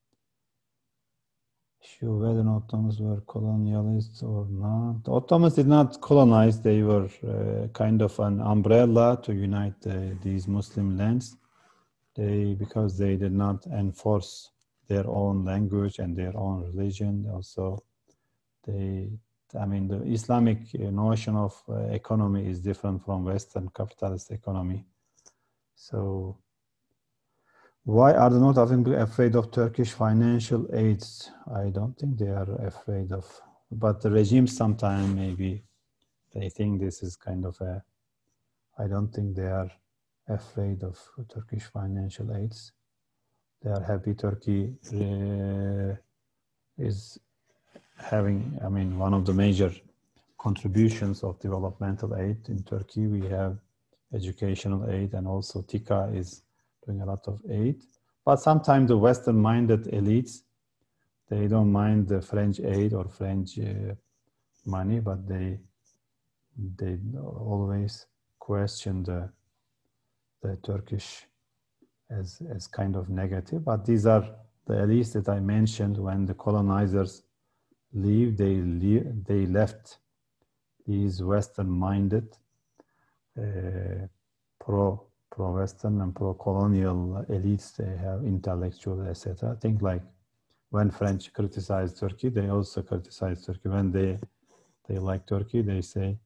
Sure, whether Ottomans were colonialists or not. The Ottomans did not colonize. They were uh, kind of an umbrella to unite uh, these Muslim lands. they, because they did not enforce their own language and their own religion. Also, they, I mean, the Islamic notion of uh, economy is different from Western capitalist economy. So, why are the North African people afraid of Turkish financial aids? I don't think they are afraid of, but the regime sometimes maybe they think this is kind of a, I don't think they are afraid of Turkish financial aids. They are happy Turkey uh, is having, I mean, one of the major contributions of developmental aid in Turkey. We have educational aid, and also TİKA is doing a lot of aid. But sometimes the Western-minded elites, they don't mind the French aid or French uh, money, but they they always question the the Turkish as as kind of negative. But these are the elites that I mentioned. When the colonizers leave, they leave, they left these Western-minded, uh, pro pro-Western and pro-colonial elites. They have intellectuals, et cetera. Think like when French criticize Turkey, they also criticize Turkey. When they they like Turkey, they say.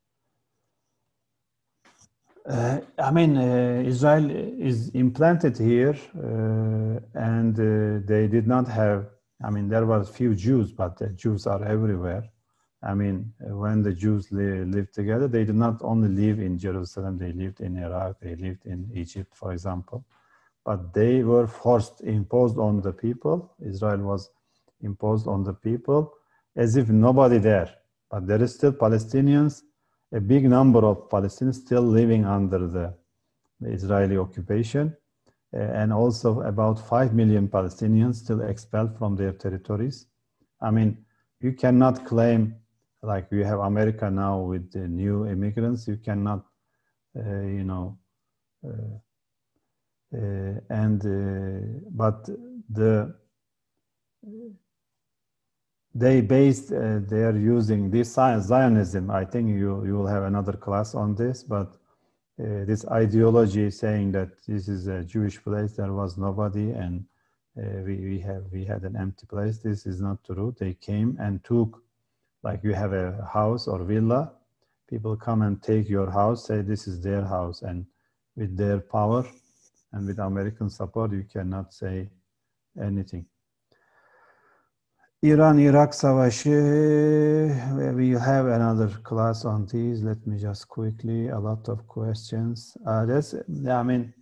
Uh, I mean, uh, Israel is implanted here, uh, and uh, they did not have. I mean, there were few Jews, but the Jews are everywhere. I mean, when the Jews li lived together, they did not only live in Jerusalem, they lived in Iraq, they lived in Egypt, for example. But they were forced, imposed on the people. Israel was imposed on the people as if nobody there. But there is still Palestinians, a big number of Palestinians still living under the, the Israeli occupation. Uh, and also about five million Palestinians still expelled from their territories. I mean, you cannot claim, like we have America now with the new immigrants, you cannot, uh, you know, uh, uh, and, uh, but the, they based, uh, they are using this Zionism. I think you, you will have another class on this, but uh, this ideology saying that this is a Jewish place, there was nobody, and uh, we, we, have, we had an empty place. This is not true. They came and took, like you have a house or villa, people come and take your house, say this is their house, and with their power and with American support, you cannot say anything. Iran-Iraq Savaşı, we have another class on these. Let me just quickly, a lot of questions. Uh, that's, I mean,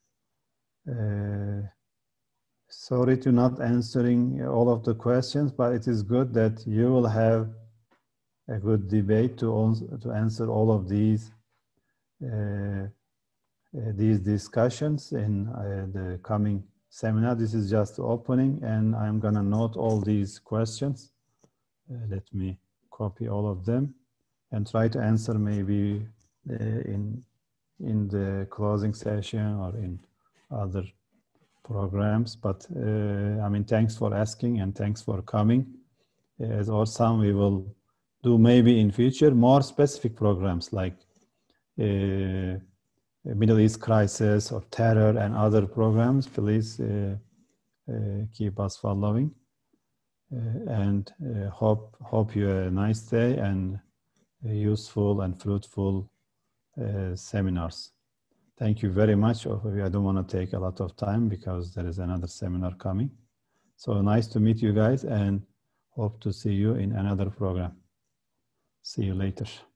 uh, sorry to not answering all of the questions, but it is good that you will have a good debate to, to answer all of these uh, uh, these discussions in uh, the coming seminar. This is just the opening, and I'm gonna note all these questions. Uh, let me copy all of them and try to answer maybe uh, in in the closing session or in other programs. But uh, I mean, thanks for asking and thanks for coming. As or some we will do maybe in future more specific programs like uh, Middle East crisis or terror and other programs. Please uh, uh, keep us following, uh, and uh, hope hope you a nice day and uh, useful and fruitful uh, seminars. Thank you very much. I don't want to take a lot of time because there is another seminar coming. So nice to meet you guys, and hope to see you in another program. See you later.